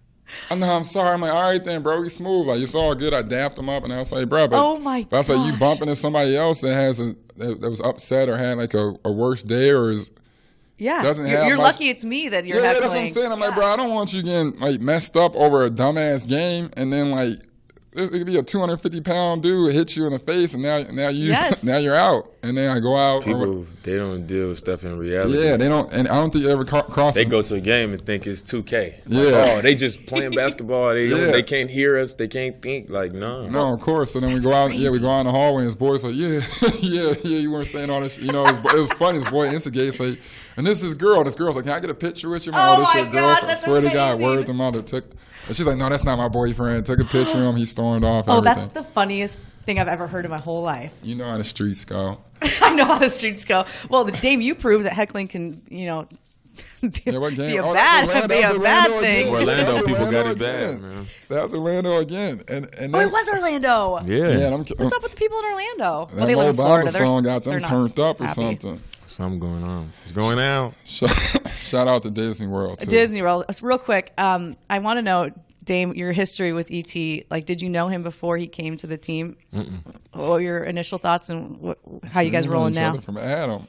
I know, I'm sorry. I'm like, all right then, bro, we smooth. Like, it's all good. I dapped him up, and I was like, bro, but, Oh, my but I was like, you gosh. bumping into somebody else that has a that, that was upset or had like a, a worse day or is Yeah. Doesn't You're, have you're much- lucky it's me that you're yeah, heckling. that's what I'm saying. I'm like, Yeah. bro, I don't want you getting like messed up over a dumbass game, and then like it could be a two hundred fifty pound dude hit you in the face, and now now you Yes. now you're out, and then I go out. or- people they don't deal with stuff in reality. yeah, they don't, and I don't think you ever cro- cross. They go to a game and think it's two K. Like, Yeah. oh, they just playing basketball. They don't, Yeah. they can't hear us. They can't think. Like, no. No, of course. So then That's we go out. Yeah, we crazy. go out in the hallway, and his boy's like, "Yeah, yeah, yeah." You weren't saying all this. You know, it was, it was funny. His boy instigates like, and this is girl. This girl's like, "Can I get a picture with you?" Oh this my your God, girlfriend. I that's swear to God, amazing. word to mother. Took, and she's like, "No, that's not my boyfriend." Took a picture of him. He stormed off. Oh, everything. that's the funniest thing I've ever heard in my whole life. You know how the streets go. I know how the streets go. Well, the Dame, you proved that heckling can, you know, be, Yeah, what game? be a Oh, bad, that's Orlando- be a that's bad Orlando thing. again. Orlando That's people got Orlando it bad, again. man. That was Orlando again, and and Oh, then, it was Orlando. Yeah. yeah, and I'm, What's up with the people in Orlando? that Well, they live in Mo Florida. Bamba They're, song got them they're not turned up or happy. something. Something going on. It's going out. Shout, shout out to Disney World too. Disney World. Uh, Real quick, um, I want to know, Dame, your history with E T. Like, did you know him before he came to the team? Mm-mm. What were your initial thoughts and what, how you guys We know rolling each now? other From Adam.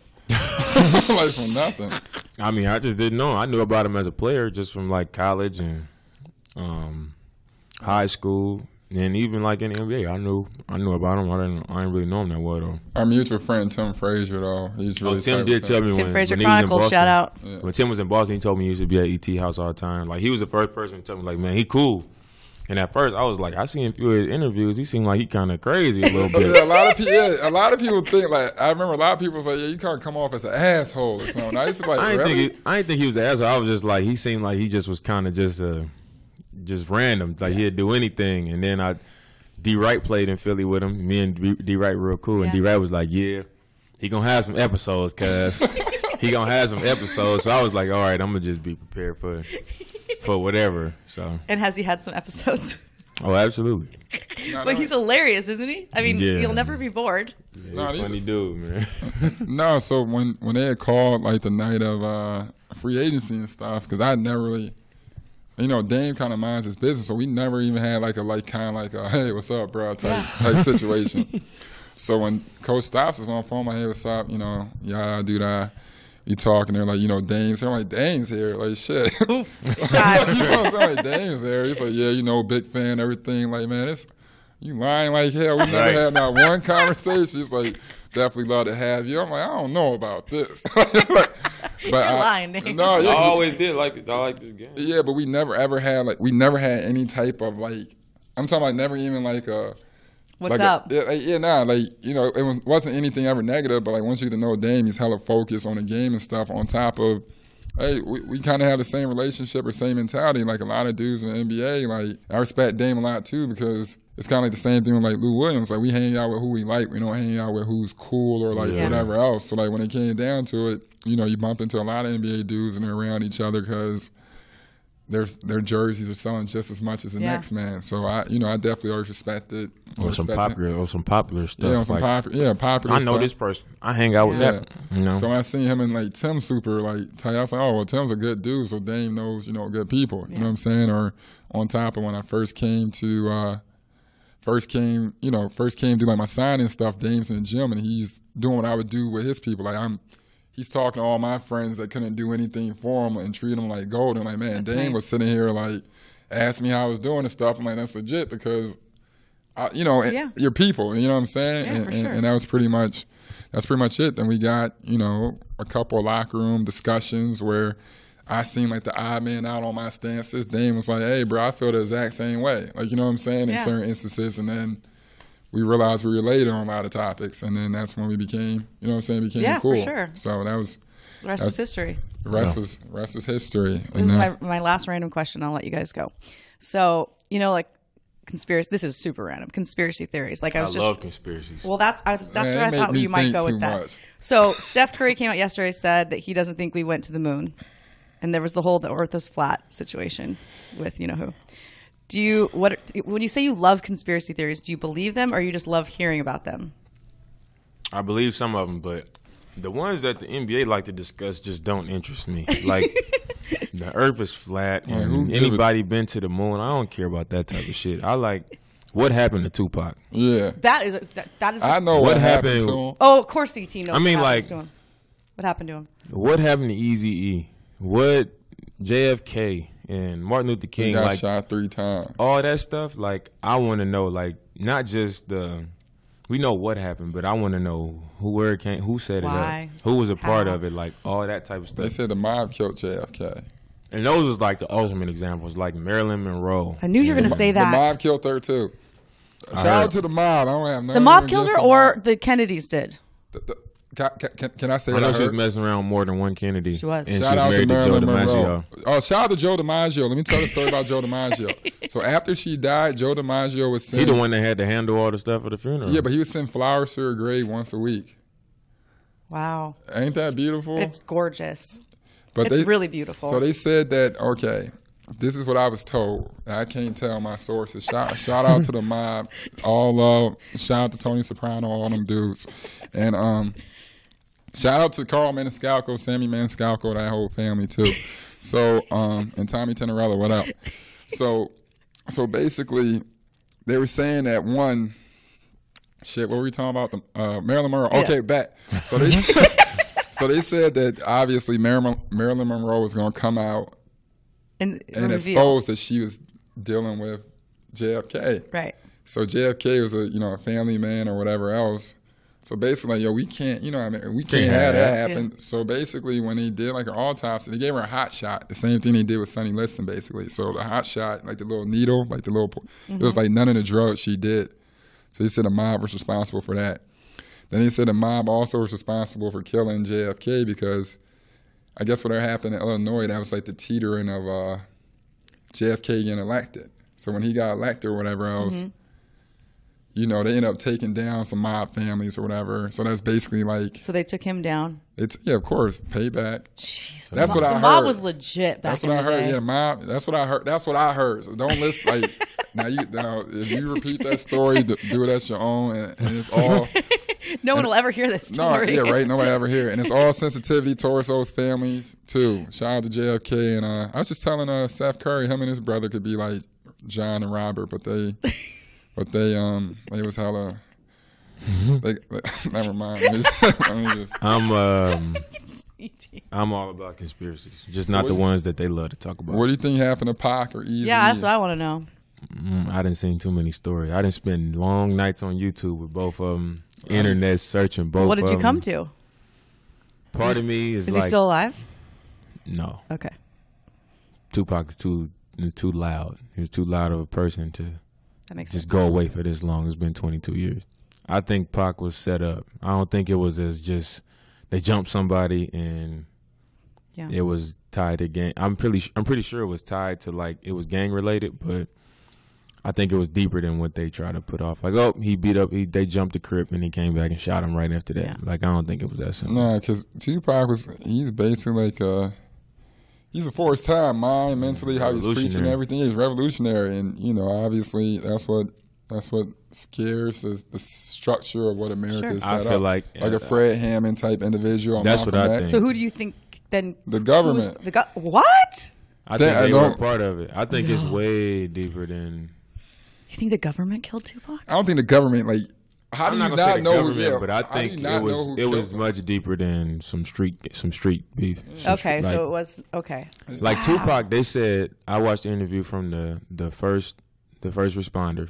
Like from nothing. I mean, I just didn't know. I knew about him as a player just from like college and um, high school, and even like in the N B A. I knew I knew about him. I didn't. I didn't really know him that well though. Our mutual friend Tim Frazier, though, he's really Oh, Tim tight did with tell me Tim when, Frazier when he was in Chronicles, Boston. shout out. Yeah. When Tim was in Boston, he told me he used to be at E T House all the time. Like he was the first person to tell me, like, man, he cool. And at first, I was like, I seen a few of his interviews. He seemed like he kind of crazy a little bit. Yeah, a lot of people. Yeah, a lot of people think like. I remember a lot of people was like, "Yeah, you can't come off as an asshole or something." I used to be like, I didn't really? think he, I didn't think he was an asshole. I was just like he seemed like he just was kind of just uh just random. Like he'd do anything. And then I D Wright played in Philly with him. Me and D, D Wright real cool. And Yeah. D Wright was like, yeah, he gonna have some episodes, cuz. he gonna have some episodes. So I was like, all right, I'm gonna just be prepared for for whatever. So. And has he had some episodes? Oh, absolutely. No, But no, he's hilarious, isn't he? I mean, Yeah. he'll never be bored. Yeah, No, he's a these- funny dude, man. no, so when when they had called like the night of uh, free agency and stuff, because I never really, you know, Dame kind of minds his business, so we never even had like a like kind of like a hey, what's up, bro, type type situation. So when Coach Stotts was on the phone, I'm like, hey, what's up? You know, yeah, do that. You talk, and they're like, you know, Dame's here. I'm like, Dame's here. Like, shit. you know what I'm saying? Like, Dame's there. He's like, yeah, you know, big fan, everything. Like, man, it's, you lying like hell. We never Right. had not one conversation. He's like, definitely love to have you. I'm like, I don't know about this. but You're I, lying, Dame. No, yeah, I 'cause- always did like I like this game. yeah, but we never ever had, like, we never had any type of, like, I'm talking like never even like a, What's like up? A, yeah, like, yeah, nah, like, you know, it was, wasn't anything ever negative, but like once you get to know Dame, he's hella focused on the game and stuff. On top of, hey, we, we kind of have the same relationship or same mentality. Like a lot of dudes in the N B A, like I respect Dame a lot too because it's kind of like the same thing with like Lou Williams. Like we hang out with who we like, we don't hang out with who's cool or like Yeah. whatever else. So like when it came down to it, you know, you bump into a lot of N B A dudes and they're around each other because their their jerseys are selling just as much as the Yeah. next man. So I, you know, I definitely always respected. Or some respect popular, or some popular stuff. Yeah, on some like, popular, yeah, popular I know stuff. this person. I hang out with Yeah. that. You know. So when I seen him and like Tim super like tight, I was like, oh well, Tim's a good dude, so Dame knows, you know, good people. You know what I'm saying? Or on top of when I first came to, uh first came, you know, first came to like my signing stuff. Dame's in the gym and he's doing what I would do with his people. Like I'm, he's talking to all my friends that couldn't do anything for him and treat him like gold. And like, man, That's Dame nice. was sitting here like, asked me how I was doing and stuff. I'm like, that's legit because. I, you know, Yeah. your people. You know what I'm saying? Yeah, and, for and, sure. and that was pretty much, that's pretty much it. Then we got, you know, a couple of locker room discussions where I seemed like the odd man out on my stances. Dame was like, "Hey, bro, I feel the exact same way." Like, you know what I'm saying? In Yeah. certain instances, and then we realized we related on a lot of topics, and then that's when we became, you know what I'm saying, became Yeah, for cool. sure. So that was The rest is history. the rest Yeah. was rest is history. This And is then- my, my last random question. I'll let you guys go. So, you know, like conspiracy, this is super random. Conspiracy theories. Like I I was just. love conspiracies. Well, that's I, that's Man, where it I made thought me you might think go too with that. much. So Steph Curry came out yesterday, said that he doesn't think we went to the moon, and there was the whole the Earth is flat situation with you know who. Do you what when you say you love conspiracy theories? Do you believe them, or you just love hearing about them? I believe some of them, but the ones that the N B A like to discuss just don't interest me. Like the Earth is flat, Man, and who give a- anybody been to the moon? I don't care about that type of shit. I like what happened to Tupac. yeah, That is a, that, that is. I know what, What happened, happened- to him. Oh, of course, C T knows. I mean, what happens like- to him. What happened to him? What happened to Eazy-E? What J F K and Martin Luther He King? got Like shot three times. all that stuff. Like I want to know. Like not just the. We know what happened, but I want to know who where it came, who set Why? it up, who was a part How? of it, like all that type of stuff. They said the mob killed J F K. And those was like the ultimate examples, like Marilyn Monroe. I knew you were going to say The that. mob killed her too. Shout out heard. to the mob. I don't have no. the mob killed her, or the Kennedys did. The, the, can, can, can I say I what I know she was heard? messing around with more than one Kennedy. She was. And Shout she out was to married to Joe Marilyn Monroe. DiMaggio. Oh, shout out to Joe DiMaggio. Let me tell the story about Joe DiMaggio. So after she died, Joe DiMaggio was He sending. the one that had to handle all the stuff at the funeral. Yeah, but he would send flowers to her grave once a week. Wow, Ain't that beautiful? it's gorgeous. but It's really beautiful. So they said that, okay, this is what I was told. I can't tell my sources. Shout, shout out to the mob. All love. Shout out to Tony Soprano, all them dudes. And um, shout out to Carl Maniscalco, Sammy Maniscalco, that whole family too. So, um, and Tommy Tenorella, what up? So, so basically, they were saying that one, shit, what were we talking about? The, uh, Marilyn Monroe. Okay, Yeah. back. So they, so they said that obviously Marilyn, Marilyn Monroe was going to come out and and reveal. exposed that she was dealing with J F K. Right. So J F K was a you know a family man or whatever else. So basically, like, yo, we can't, you know, what I mean, we can't, Can't have have that that. happen. So basically, when they did like an autopsy, they gave her a hot shot, the same thing they did with Sonny Liston, basically. So the hot shot, like the little needle, like the little, it was like none of the drugs she did. So they said the mob was responsible for that. Then they said the mob also was responsible for killing J F K because I guess what happened in Illinois, that was like the teetering of uh, J F K getting elected. So when he got elected or whatever else, you know, they end up taking down some mob families or whatever. So that's basically like, So they took him down. it's yeah, of course, payback. Jeez, That's the what mob, I the mob heard. was legit back That's in what I the heard. day. Yeah, mob. That's what I heard. That's what I heard. So don't listen. Like now, you now if you repeat that story, do, do it at your own, and, and it's all. No one will ever hear this No, story. yeah, right. Nobody ever hear it, and it's all sensitivity towards those families too. Shout out to J F K, and uh, I was just telling uh, Seth Curry, him and his brother could be like John and Robert, but they, but they um they was hella. They, they, never mind. Let me just, let me just, I'm um, I'm all about conspiracies, just not what the do you- ones that they love to talk about. what do you think happened to Pac or Eazy? Yeah, that's what I want to know. Mm, I didn't seen too many stories. I didn't spend long nights on YouTube with both of them, internet searching both. What did you of come them. to? Part of me is Is like, he still alive? no. Okay. Tupac is too is too loud. He was too loud of a person to That makes just sense. go away for this long. It's been twenty-two years. I think Pac was set up. I don't think it was as just they jumped somebody and Yeah. it was tied to gang. I'm pretty I'm pretty sure it was tied to like it was gang related, but I think it was deeper than what they tried to put off. Like, oh, he beat up, he, they jumped the crib and he came back and shot him right after that. Yeah. Like, I don't think it was that simple. No, because Tupac was, he's basically like, uh, he's before his time, mind, mentally, how he's preaching and Revolutionary. everything. He's revolutionary. And, you know, obviously that's what that's what scares the, the structure of what America Sure. is I set feel up. like, Like a uh, Fred Hammond type individual. That's what Malcolm I X. think. So who do you think then? The who's- government. The go- what? I Then think I they were don't- part of it. I think it's way deeper than. You think the government killed Tupac? I don't think the government, like, how do I'm not you gonna not say the know who, government, yeah, but I how do think you it not know was who it killed was him? much deeper than some street some street beef. Some Okay, street- so like- it was okay. Like Tupac, they said I watched the interview from the the first the first responder,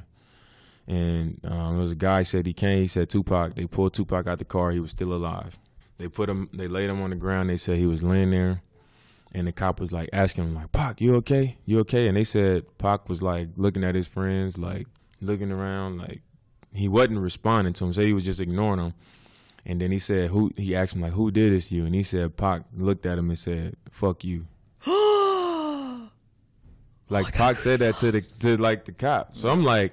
and um, there was a guy said he came. He said Tupac. They pulled Tupac out the car. He was still alive. They put him. They laid him on the ground. They said he was laying there, and the cop was like asking him like, "Pac, you okay? You okay?" And they said Pac was like looking at his friends, like looking around, like he wasn't responding to him. So he was just ignoring him. And then he said, "Who?" He asked him like, "Who did this to you?" And he said, Pac looked at him and said, "Fuck you." Like Pac said that to the to like the cop. So I'm like,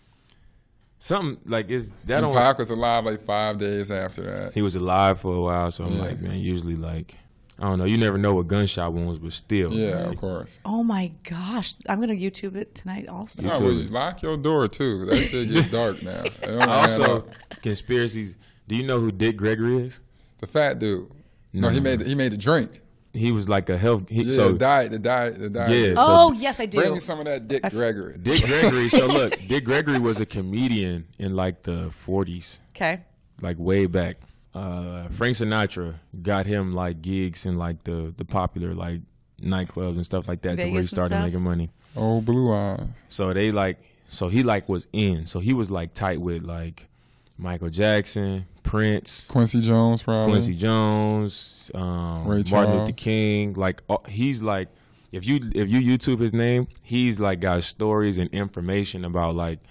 something like is that And on? Pac was alive like five days after that. He was alive for a while, so I'm Yeah. like, man, usually like I don't know. You never know what gunshot wounds, but still, Yeah, like, of course. Oh my gosh! I'm gonna YouTube it tonight. Also, No, too. well, you lock your door too. That shit gets dark now. It don't add Also, up. conspiracies. Do you know who Dick Gregory is? The fat dude. No, No. he made the, he made the drink. He was like a health. He, Yeah, so the diet, the diet, the diet. Yeah, so- oh yes, I do. Bring me some of that Dick Gregory. Dick Gregory. So look, Dick Gregory was a comedian in like the forties. Okay. Like way back. Uh, Frank Sinatra got him like gigs in like the the popular like nightclubs and stuff like that, to where he Vegas and started stuff? making money. Oh, blue eyes. So they like, so he like was in. So he was like tight with like Michael Jackson, Prince, Quincy Jones, probably. Quincy Jones, um, Ray Martin Charles. Luther King. Like uh, he's like, if you if you YouTube his name, he's like got stories and information about like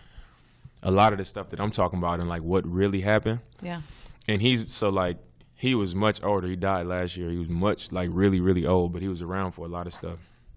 a lot of the stuff that I'm talking about and like what really happened. Yeah. And he's so like he was much older. He died last year. He was much like really really old, but he was around for a lot of stuff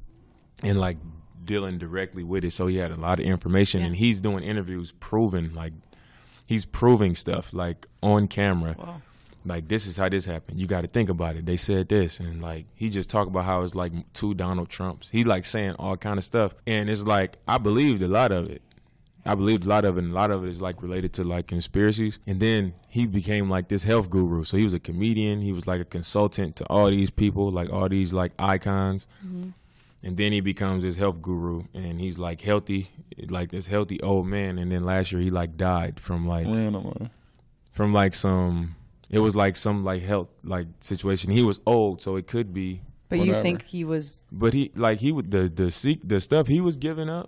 and like dealing directly with it. So he had a lot of information, Yeah. and he's doing interviews proving like he's proving stuff like on camera. Wow. Like this is how this happened. You got to think about it. They said this, and like he just talked about how it's like two Donald Trumps. He like saying all kind of stuff, and it's like I believed a lot of it. I believed a lot of it, and a lot of it is like related to like conspiracies. And then he became like this health guru. So he was a comedian. He was like a consultant to all these people, like all these like icons. Mm-hmm. And then he becomes this health guru, and he's like healthy, like this healthy old man. And then last year he like died from like Randomly. from like some. It was like some like health like situation. He was old, so it could be. But you Whatever. think he was? But he like he would the the seek the stuff he was giving up.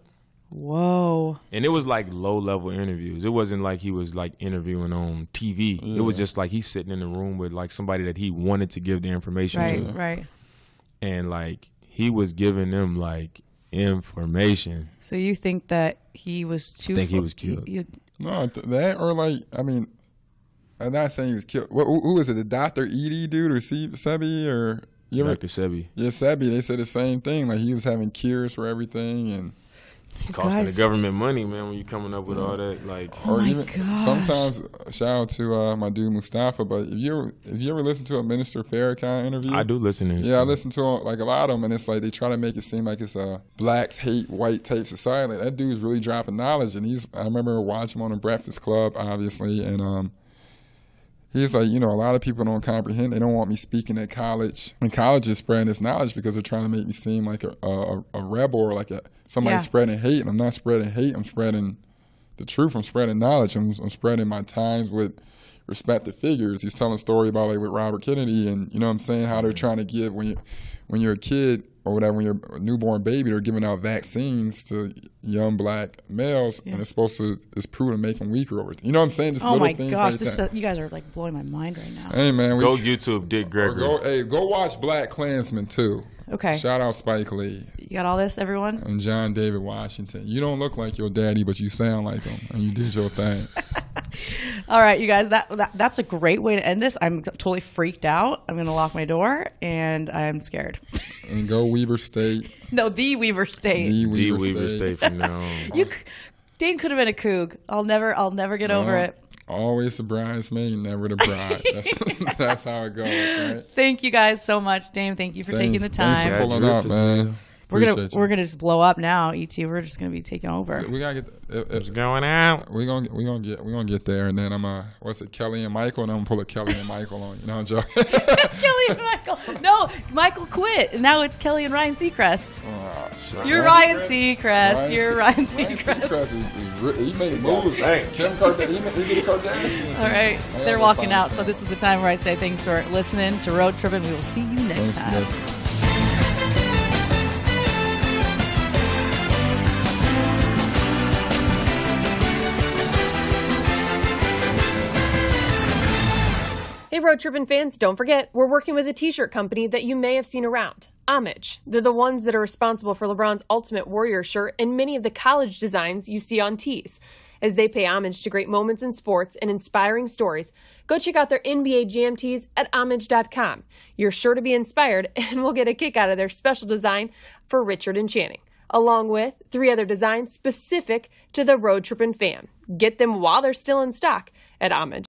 Whoa. And it was like low level interviews. It wasn't like he was like interviewing on T V. Yeah. It was just like he's sitting in the room with like somebody that he wanted to give the information Right. to. Right. And like he was giving them like information. So you think that he was too? I think he fu- was killed. you- No, th- that or like, I mean, I'm not saying he was killed. What, who who was it? The Doctor Edie dude or Se- Sebi or you ever? Doctor Sebi. Yeah, Sebi. They said the same thing. Like he was having cures for everything, and Costing guys. the government money, man, when you're coming up with all that. Like, Or my even gosh. sometimes, shout out to uh, my dude Mustafa. But if you ever, if you ever listen to a Minister Farrakhan interview, I do listen to his Yeah, I stuff. listen to like a lot of them, and it's like they try to make it seem like it's a blacks hate white type society. Like, that dude's really dropping knowledge, and he's. I remember watching him on the Breakfast Club, obviously, and um, he's like, you know, a lot of people don't comprehend. They don't want me speaking at college, and college is spreading this knowledge because they're trying to make me seem like a a, a rebel or like a somebody Yeah. spreading hate, and I'm not spreading hate. I'm spreading the truth. I'm spreading knowledge. I'm, I'm spreading my times with respected figures. He's telling a story about like with Robert Kennedy, and you know what I'm saying, how they're trying to give when you when you're a kid or whatever, when you're a newborn baby, they're giving out vaccines to young black males, Yeah. and it's supposed to it's proven to make them weaker over. You know what I'm saying? Just Oh little my things gosh, like this that. is, you guys are like blowing my mind right now. Hey man, we Go YouTube Dick or Gregory. go hey go watch Black Klansman too. Okay. Shout out Spike Lee You got all this, everyone? and John David Washington. You don't look like your daddy, but you sound like him, and you did your thing. All right, you guys, that, that that's a great way to end this. I'm totally freaked out. I'm going to lock my door, and I'm scared. And go Weber State. No, the Weaver State. The The Weber, Weaver State. State from now on. You, c- Dane could have been a Coug. I'll never, I'll never get over Well, it. Always the bridesmaid, never the bride. That's, that's how it goes, right? Thank you guys so much, Dame. Thank you for taking the Thanks- Thanks time. for Yeah, pulling Drew, up, for man. We're gonna Appreciate you. we're gonna just blow up now, E T. We're just gonna be taking over. We gotta get. It, it, What's going out? we gonna we gonna get we gonna get there, and then I'm uh what's it, Kelly and Michael, and I'm gonna pull a Kelly and Michael on. You know, I'm joking. Kelly and Michael. No, Michael quit. And now it's Kelly and Ryan Seacrest. Oh, shit. You're Ryan- Ryan Seacrest. Ryan You're Se- Ryan Ryan Seacrest. Seacrest is, is re- he made moves. Kim Kardashian. He, made- he did a Kardashian. All right, I they're gotta walking find out. that. So this is the time where I say thanks for listening to Road Trip, and we will see you next Thanks for time. listening. Hey, Road Trippin' fans, don't forget, we're working with a t-shirt company that you may have seen around. Homage. They're the ones that are responsible for LeBron's Ultimate Warrior shirt and many of the college designs you see on tees. As they pay homage to great moments in sports and inspiring stories, go check out their N B A Jam tees at homage dot com. You're sure to be inspired, and we'll get a kick out of their special design for Richard and Channing, along with three other designs specific to the Road Trippin' fan. Get them while they're still in stock at Homage.